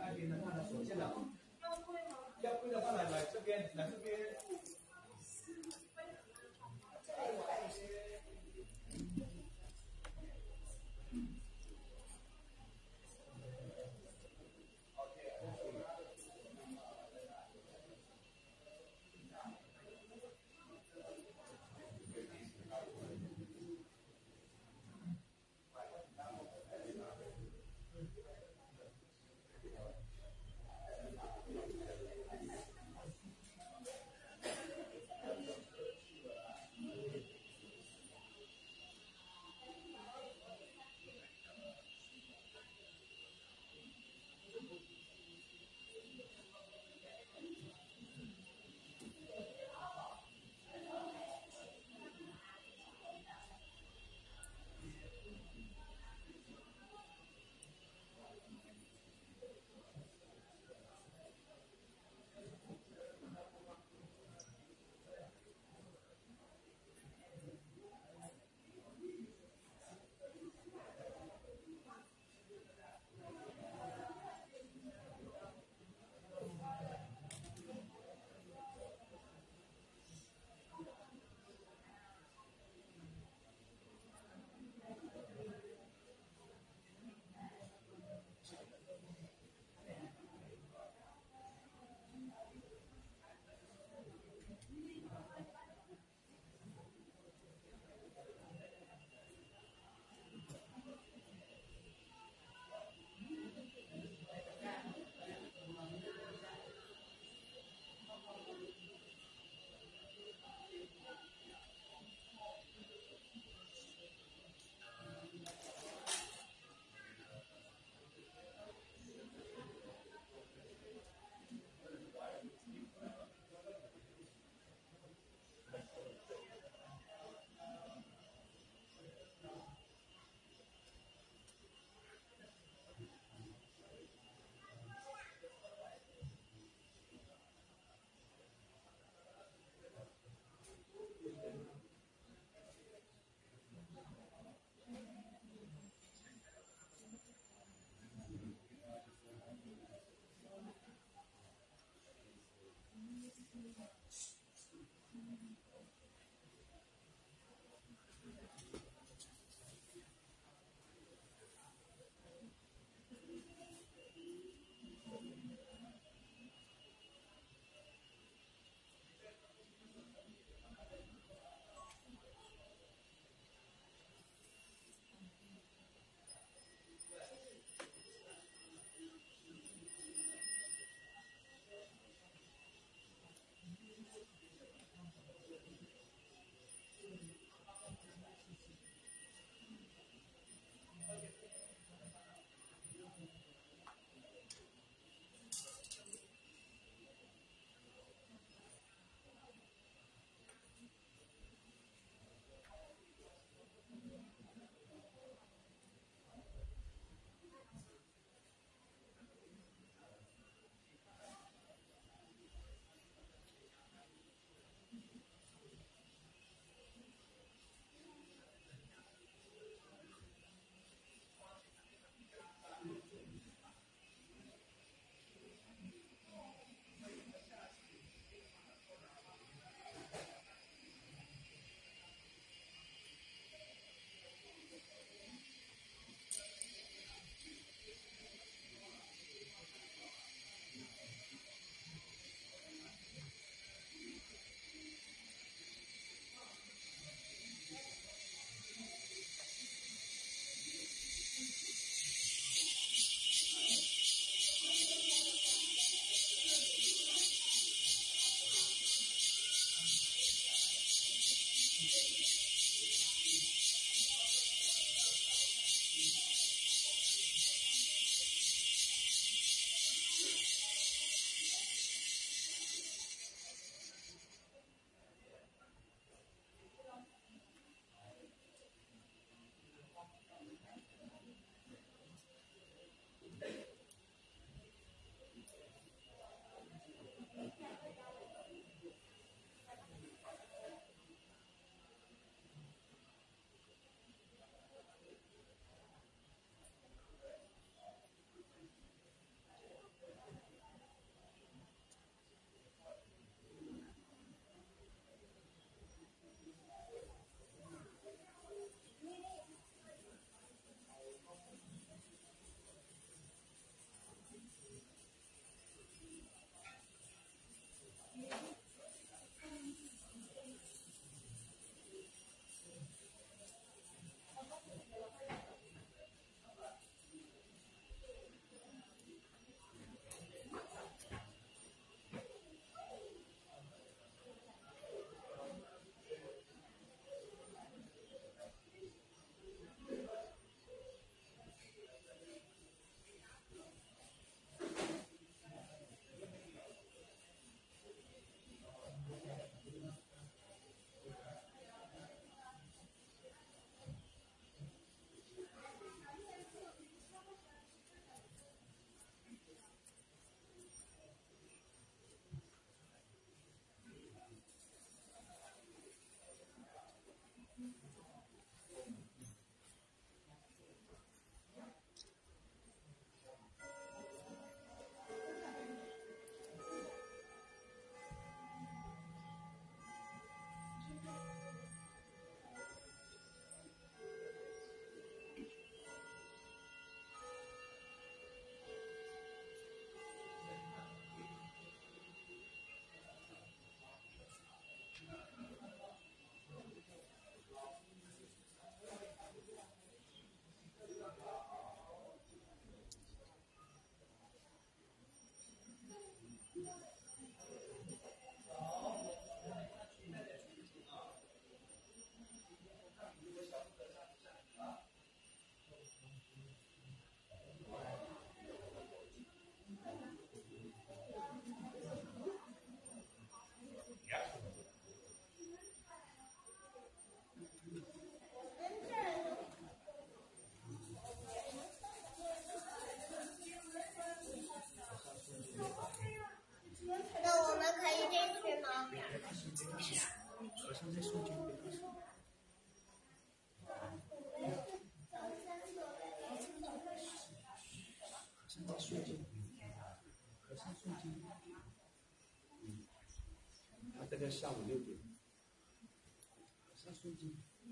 B: 大概下午六点。
E: 上书记。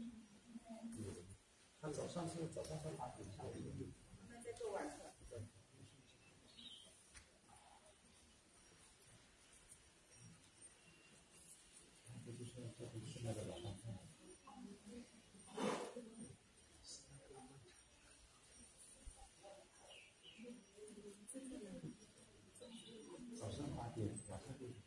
E: 他早上是早上是八点，下午六点。那在做晚课。对。这就是这就是现在的老方向。早上八点，晚上六点。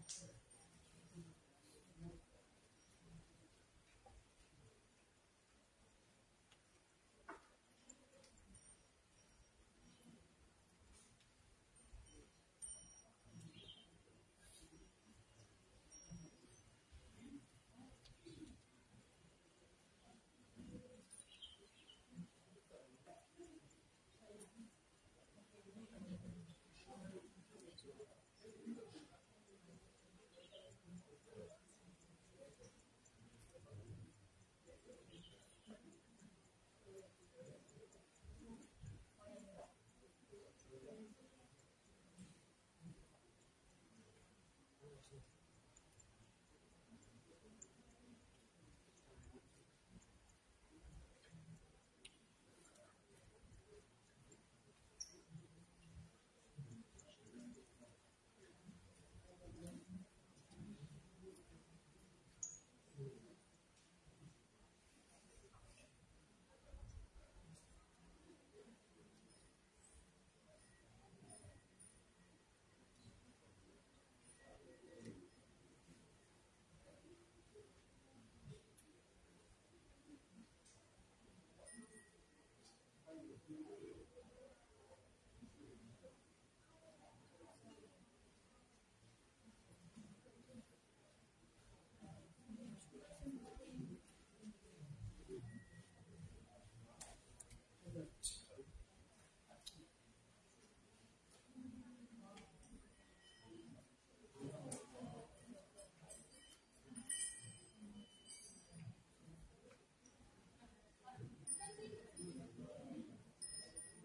E: อ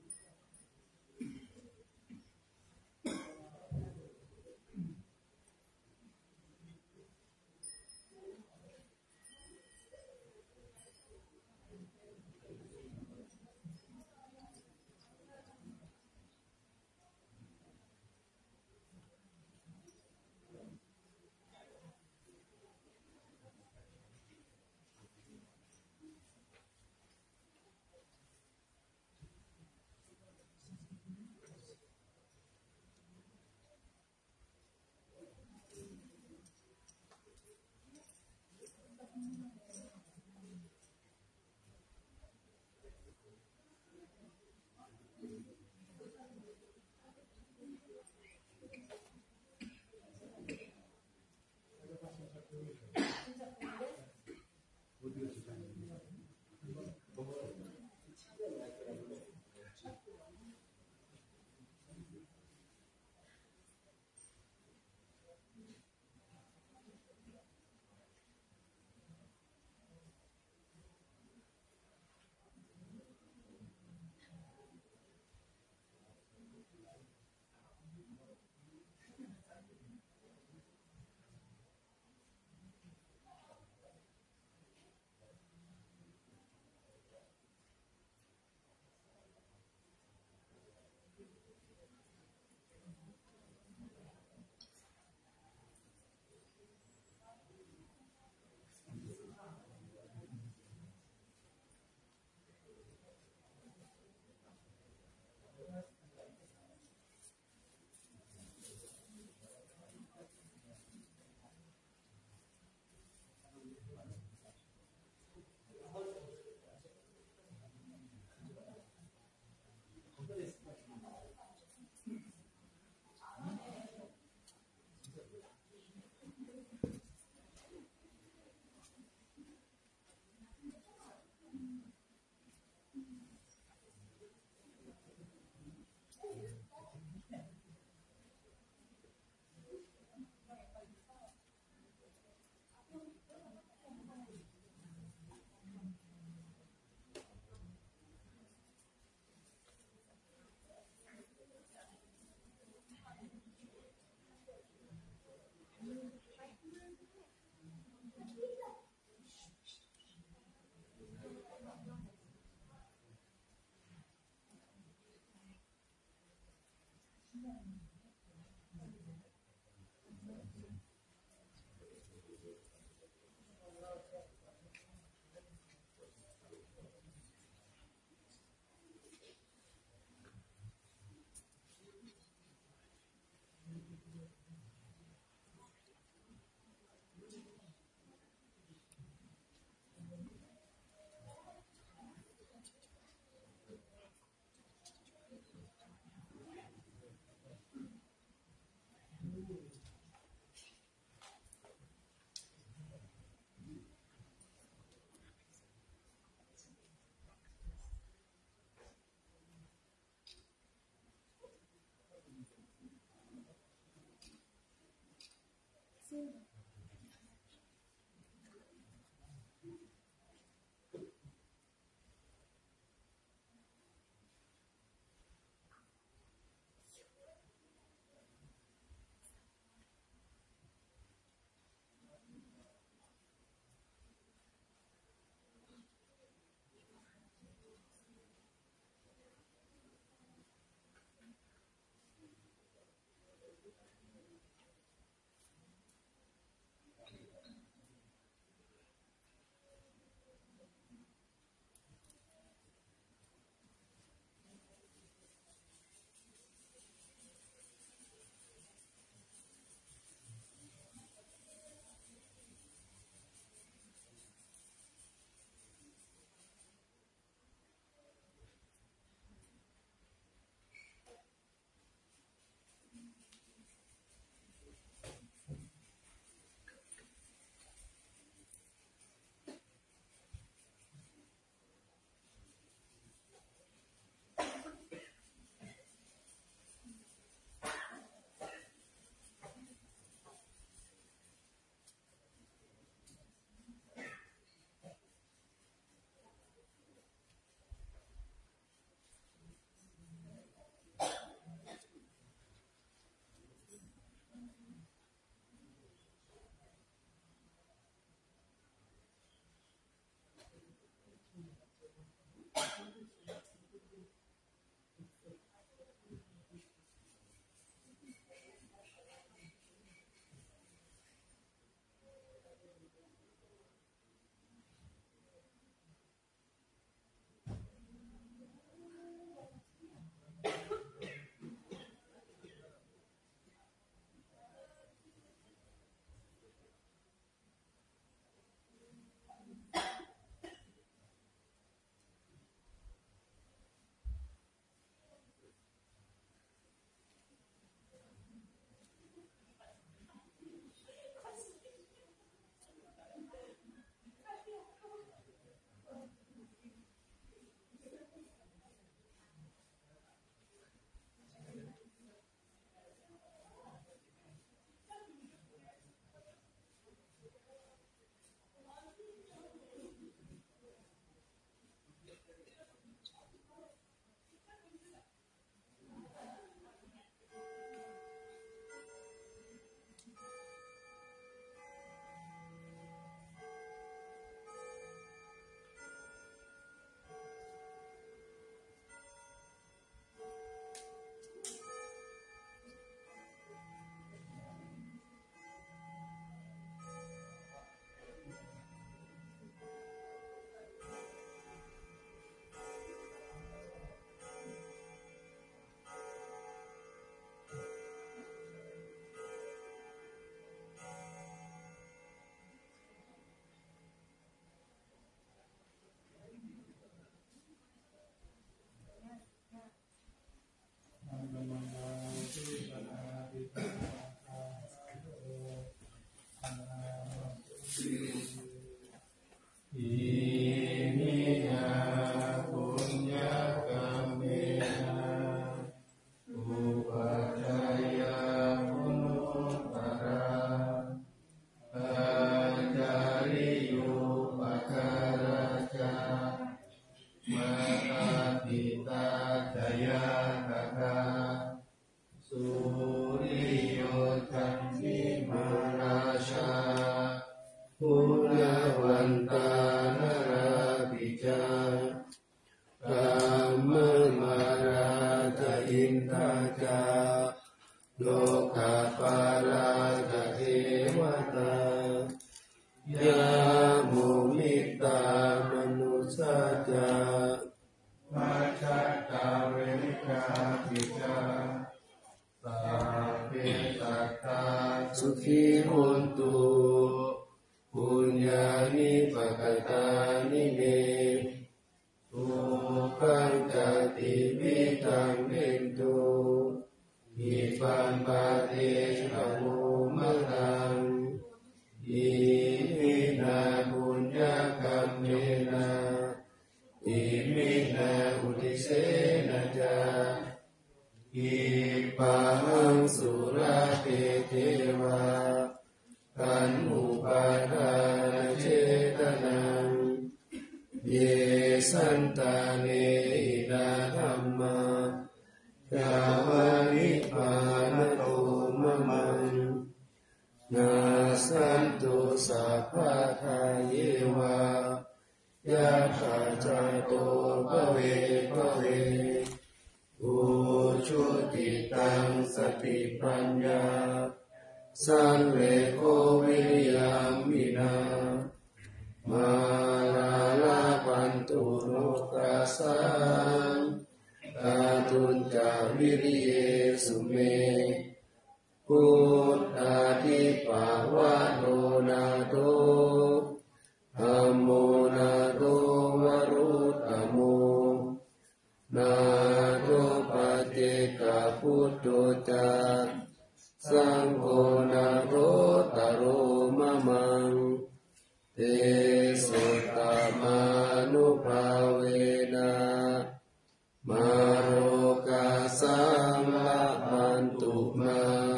E: มัชฌะตาเวริกาปิจาสัพเพสัตตาสุขีโหนตุปุญญานิปกตานิเมทุกขังจติวิตังเนตุอิปันปะเตชะโมมะตังอิมินาบุญญกรรมเมนะอิมินาอุทิเสนะจาอิปังสุราเตเทวากันอุปาทานเจตนังเยสันตาเนอินาธัมมาจาวานิพานโตมะมังนาสันตุสัพพะทาเยวายะถาจาโตภเวภเวอุชุติตังสติปัญญาสันเลโกวิริยามินามาลาลาปันตุโนกัสสังตาตุนจาวิริเยสุเมพุทธาทิปาวะโนนาโตธัมโมนาโตวรุตตโมนาโตปะเจกะพุทโธจาสังโฆนาโตตโรมะมังเตโสตมานุภาเวนะมาโรกาสังละมันตุมา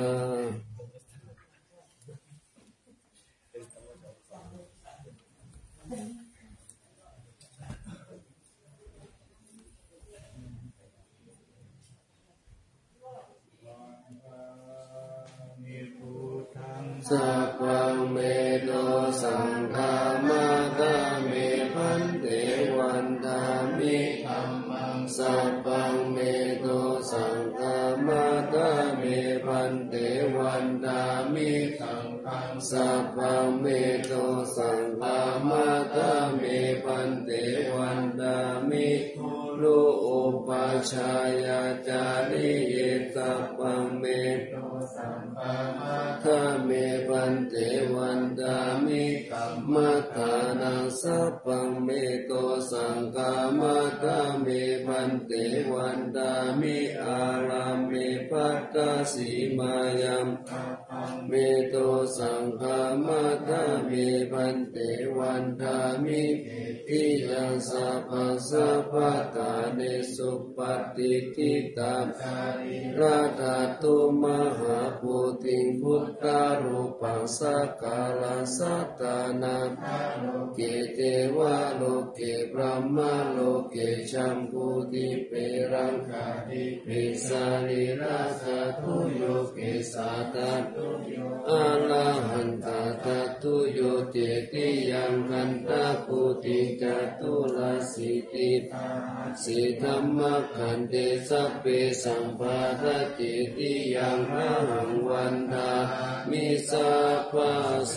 E: สัพพังเมโตสังฆามาตาเมพันเตวันทามิธัมมังสัพพังเมโตสังฆามาตาเมพันเตวันทามิสังฆังสัพพังเมโตสังฆามาตาเมพันเตวันทามิโลอุปชายาจาริเยสัพพังเมโตสังฆามาตาเมพันเตวันทามิกัมมัฏฐานังสัพพังเมโตสังฆามาตาเมพันเตวันทามิอาราเมปัตตสีมายัมเมโตสังฆามาตาเมพันเตวันทามิทิยังสัพพะสัพพะตาเนสุปฏิทิตาราธาตุมหาปุติงพุทธารูปังสักการะสัตตานังเกเตวะโลเกพระมะโลเกชัมพุติเปรังคาติปิสาริราชตุโยเกสาตัตุโยอะระหันตตตุโยเจติยังคันตะปุติจตุลาสิติสิธัมมะขันเตสัพเพสัมภาระเจติยังอะหังวันทามิสัพพะโส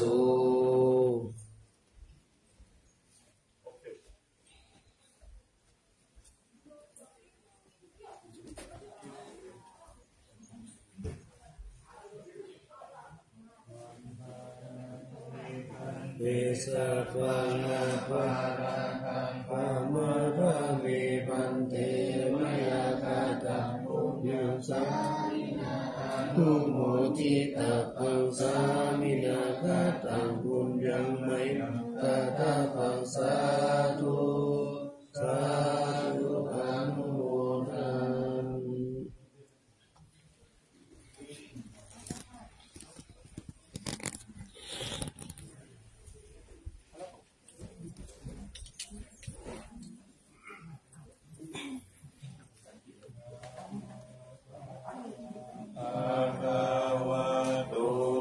E: เอสะภะนะภะระหังภะมะภะเมพันเตมยะกะตังปุญญสัมมินานุโมทิตาปังสามินากะตังปุญญังไมตะตะปังสาธุสาธุอนุโมทนาภะคะวะโต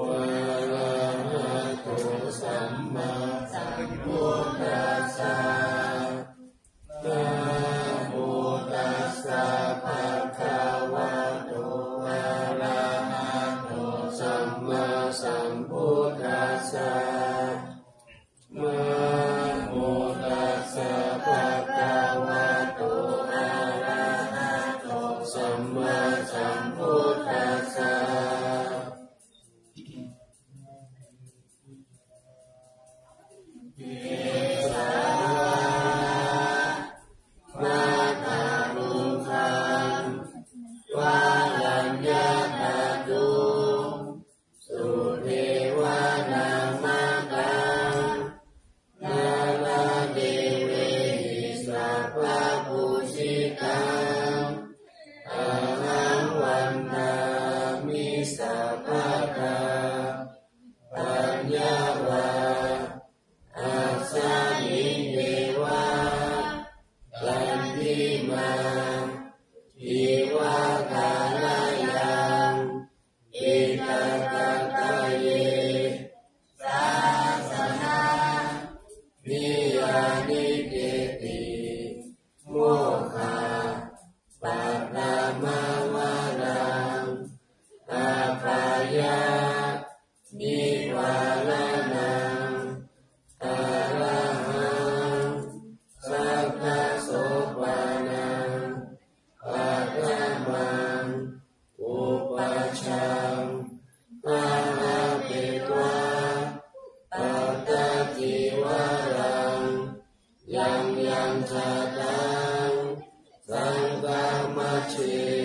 A: อิวากาลายังอิตากะกะเยศาสนานิยานิเกติโมฆะปัตตมาวารังอาภายะนิวาลานังอรหังสัพพะโสปานังปัตตมังอุปัชฌังปะหะเปตวะปัตตติวารังยังยังชาตังสังฆมัชฌิ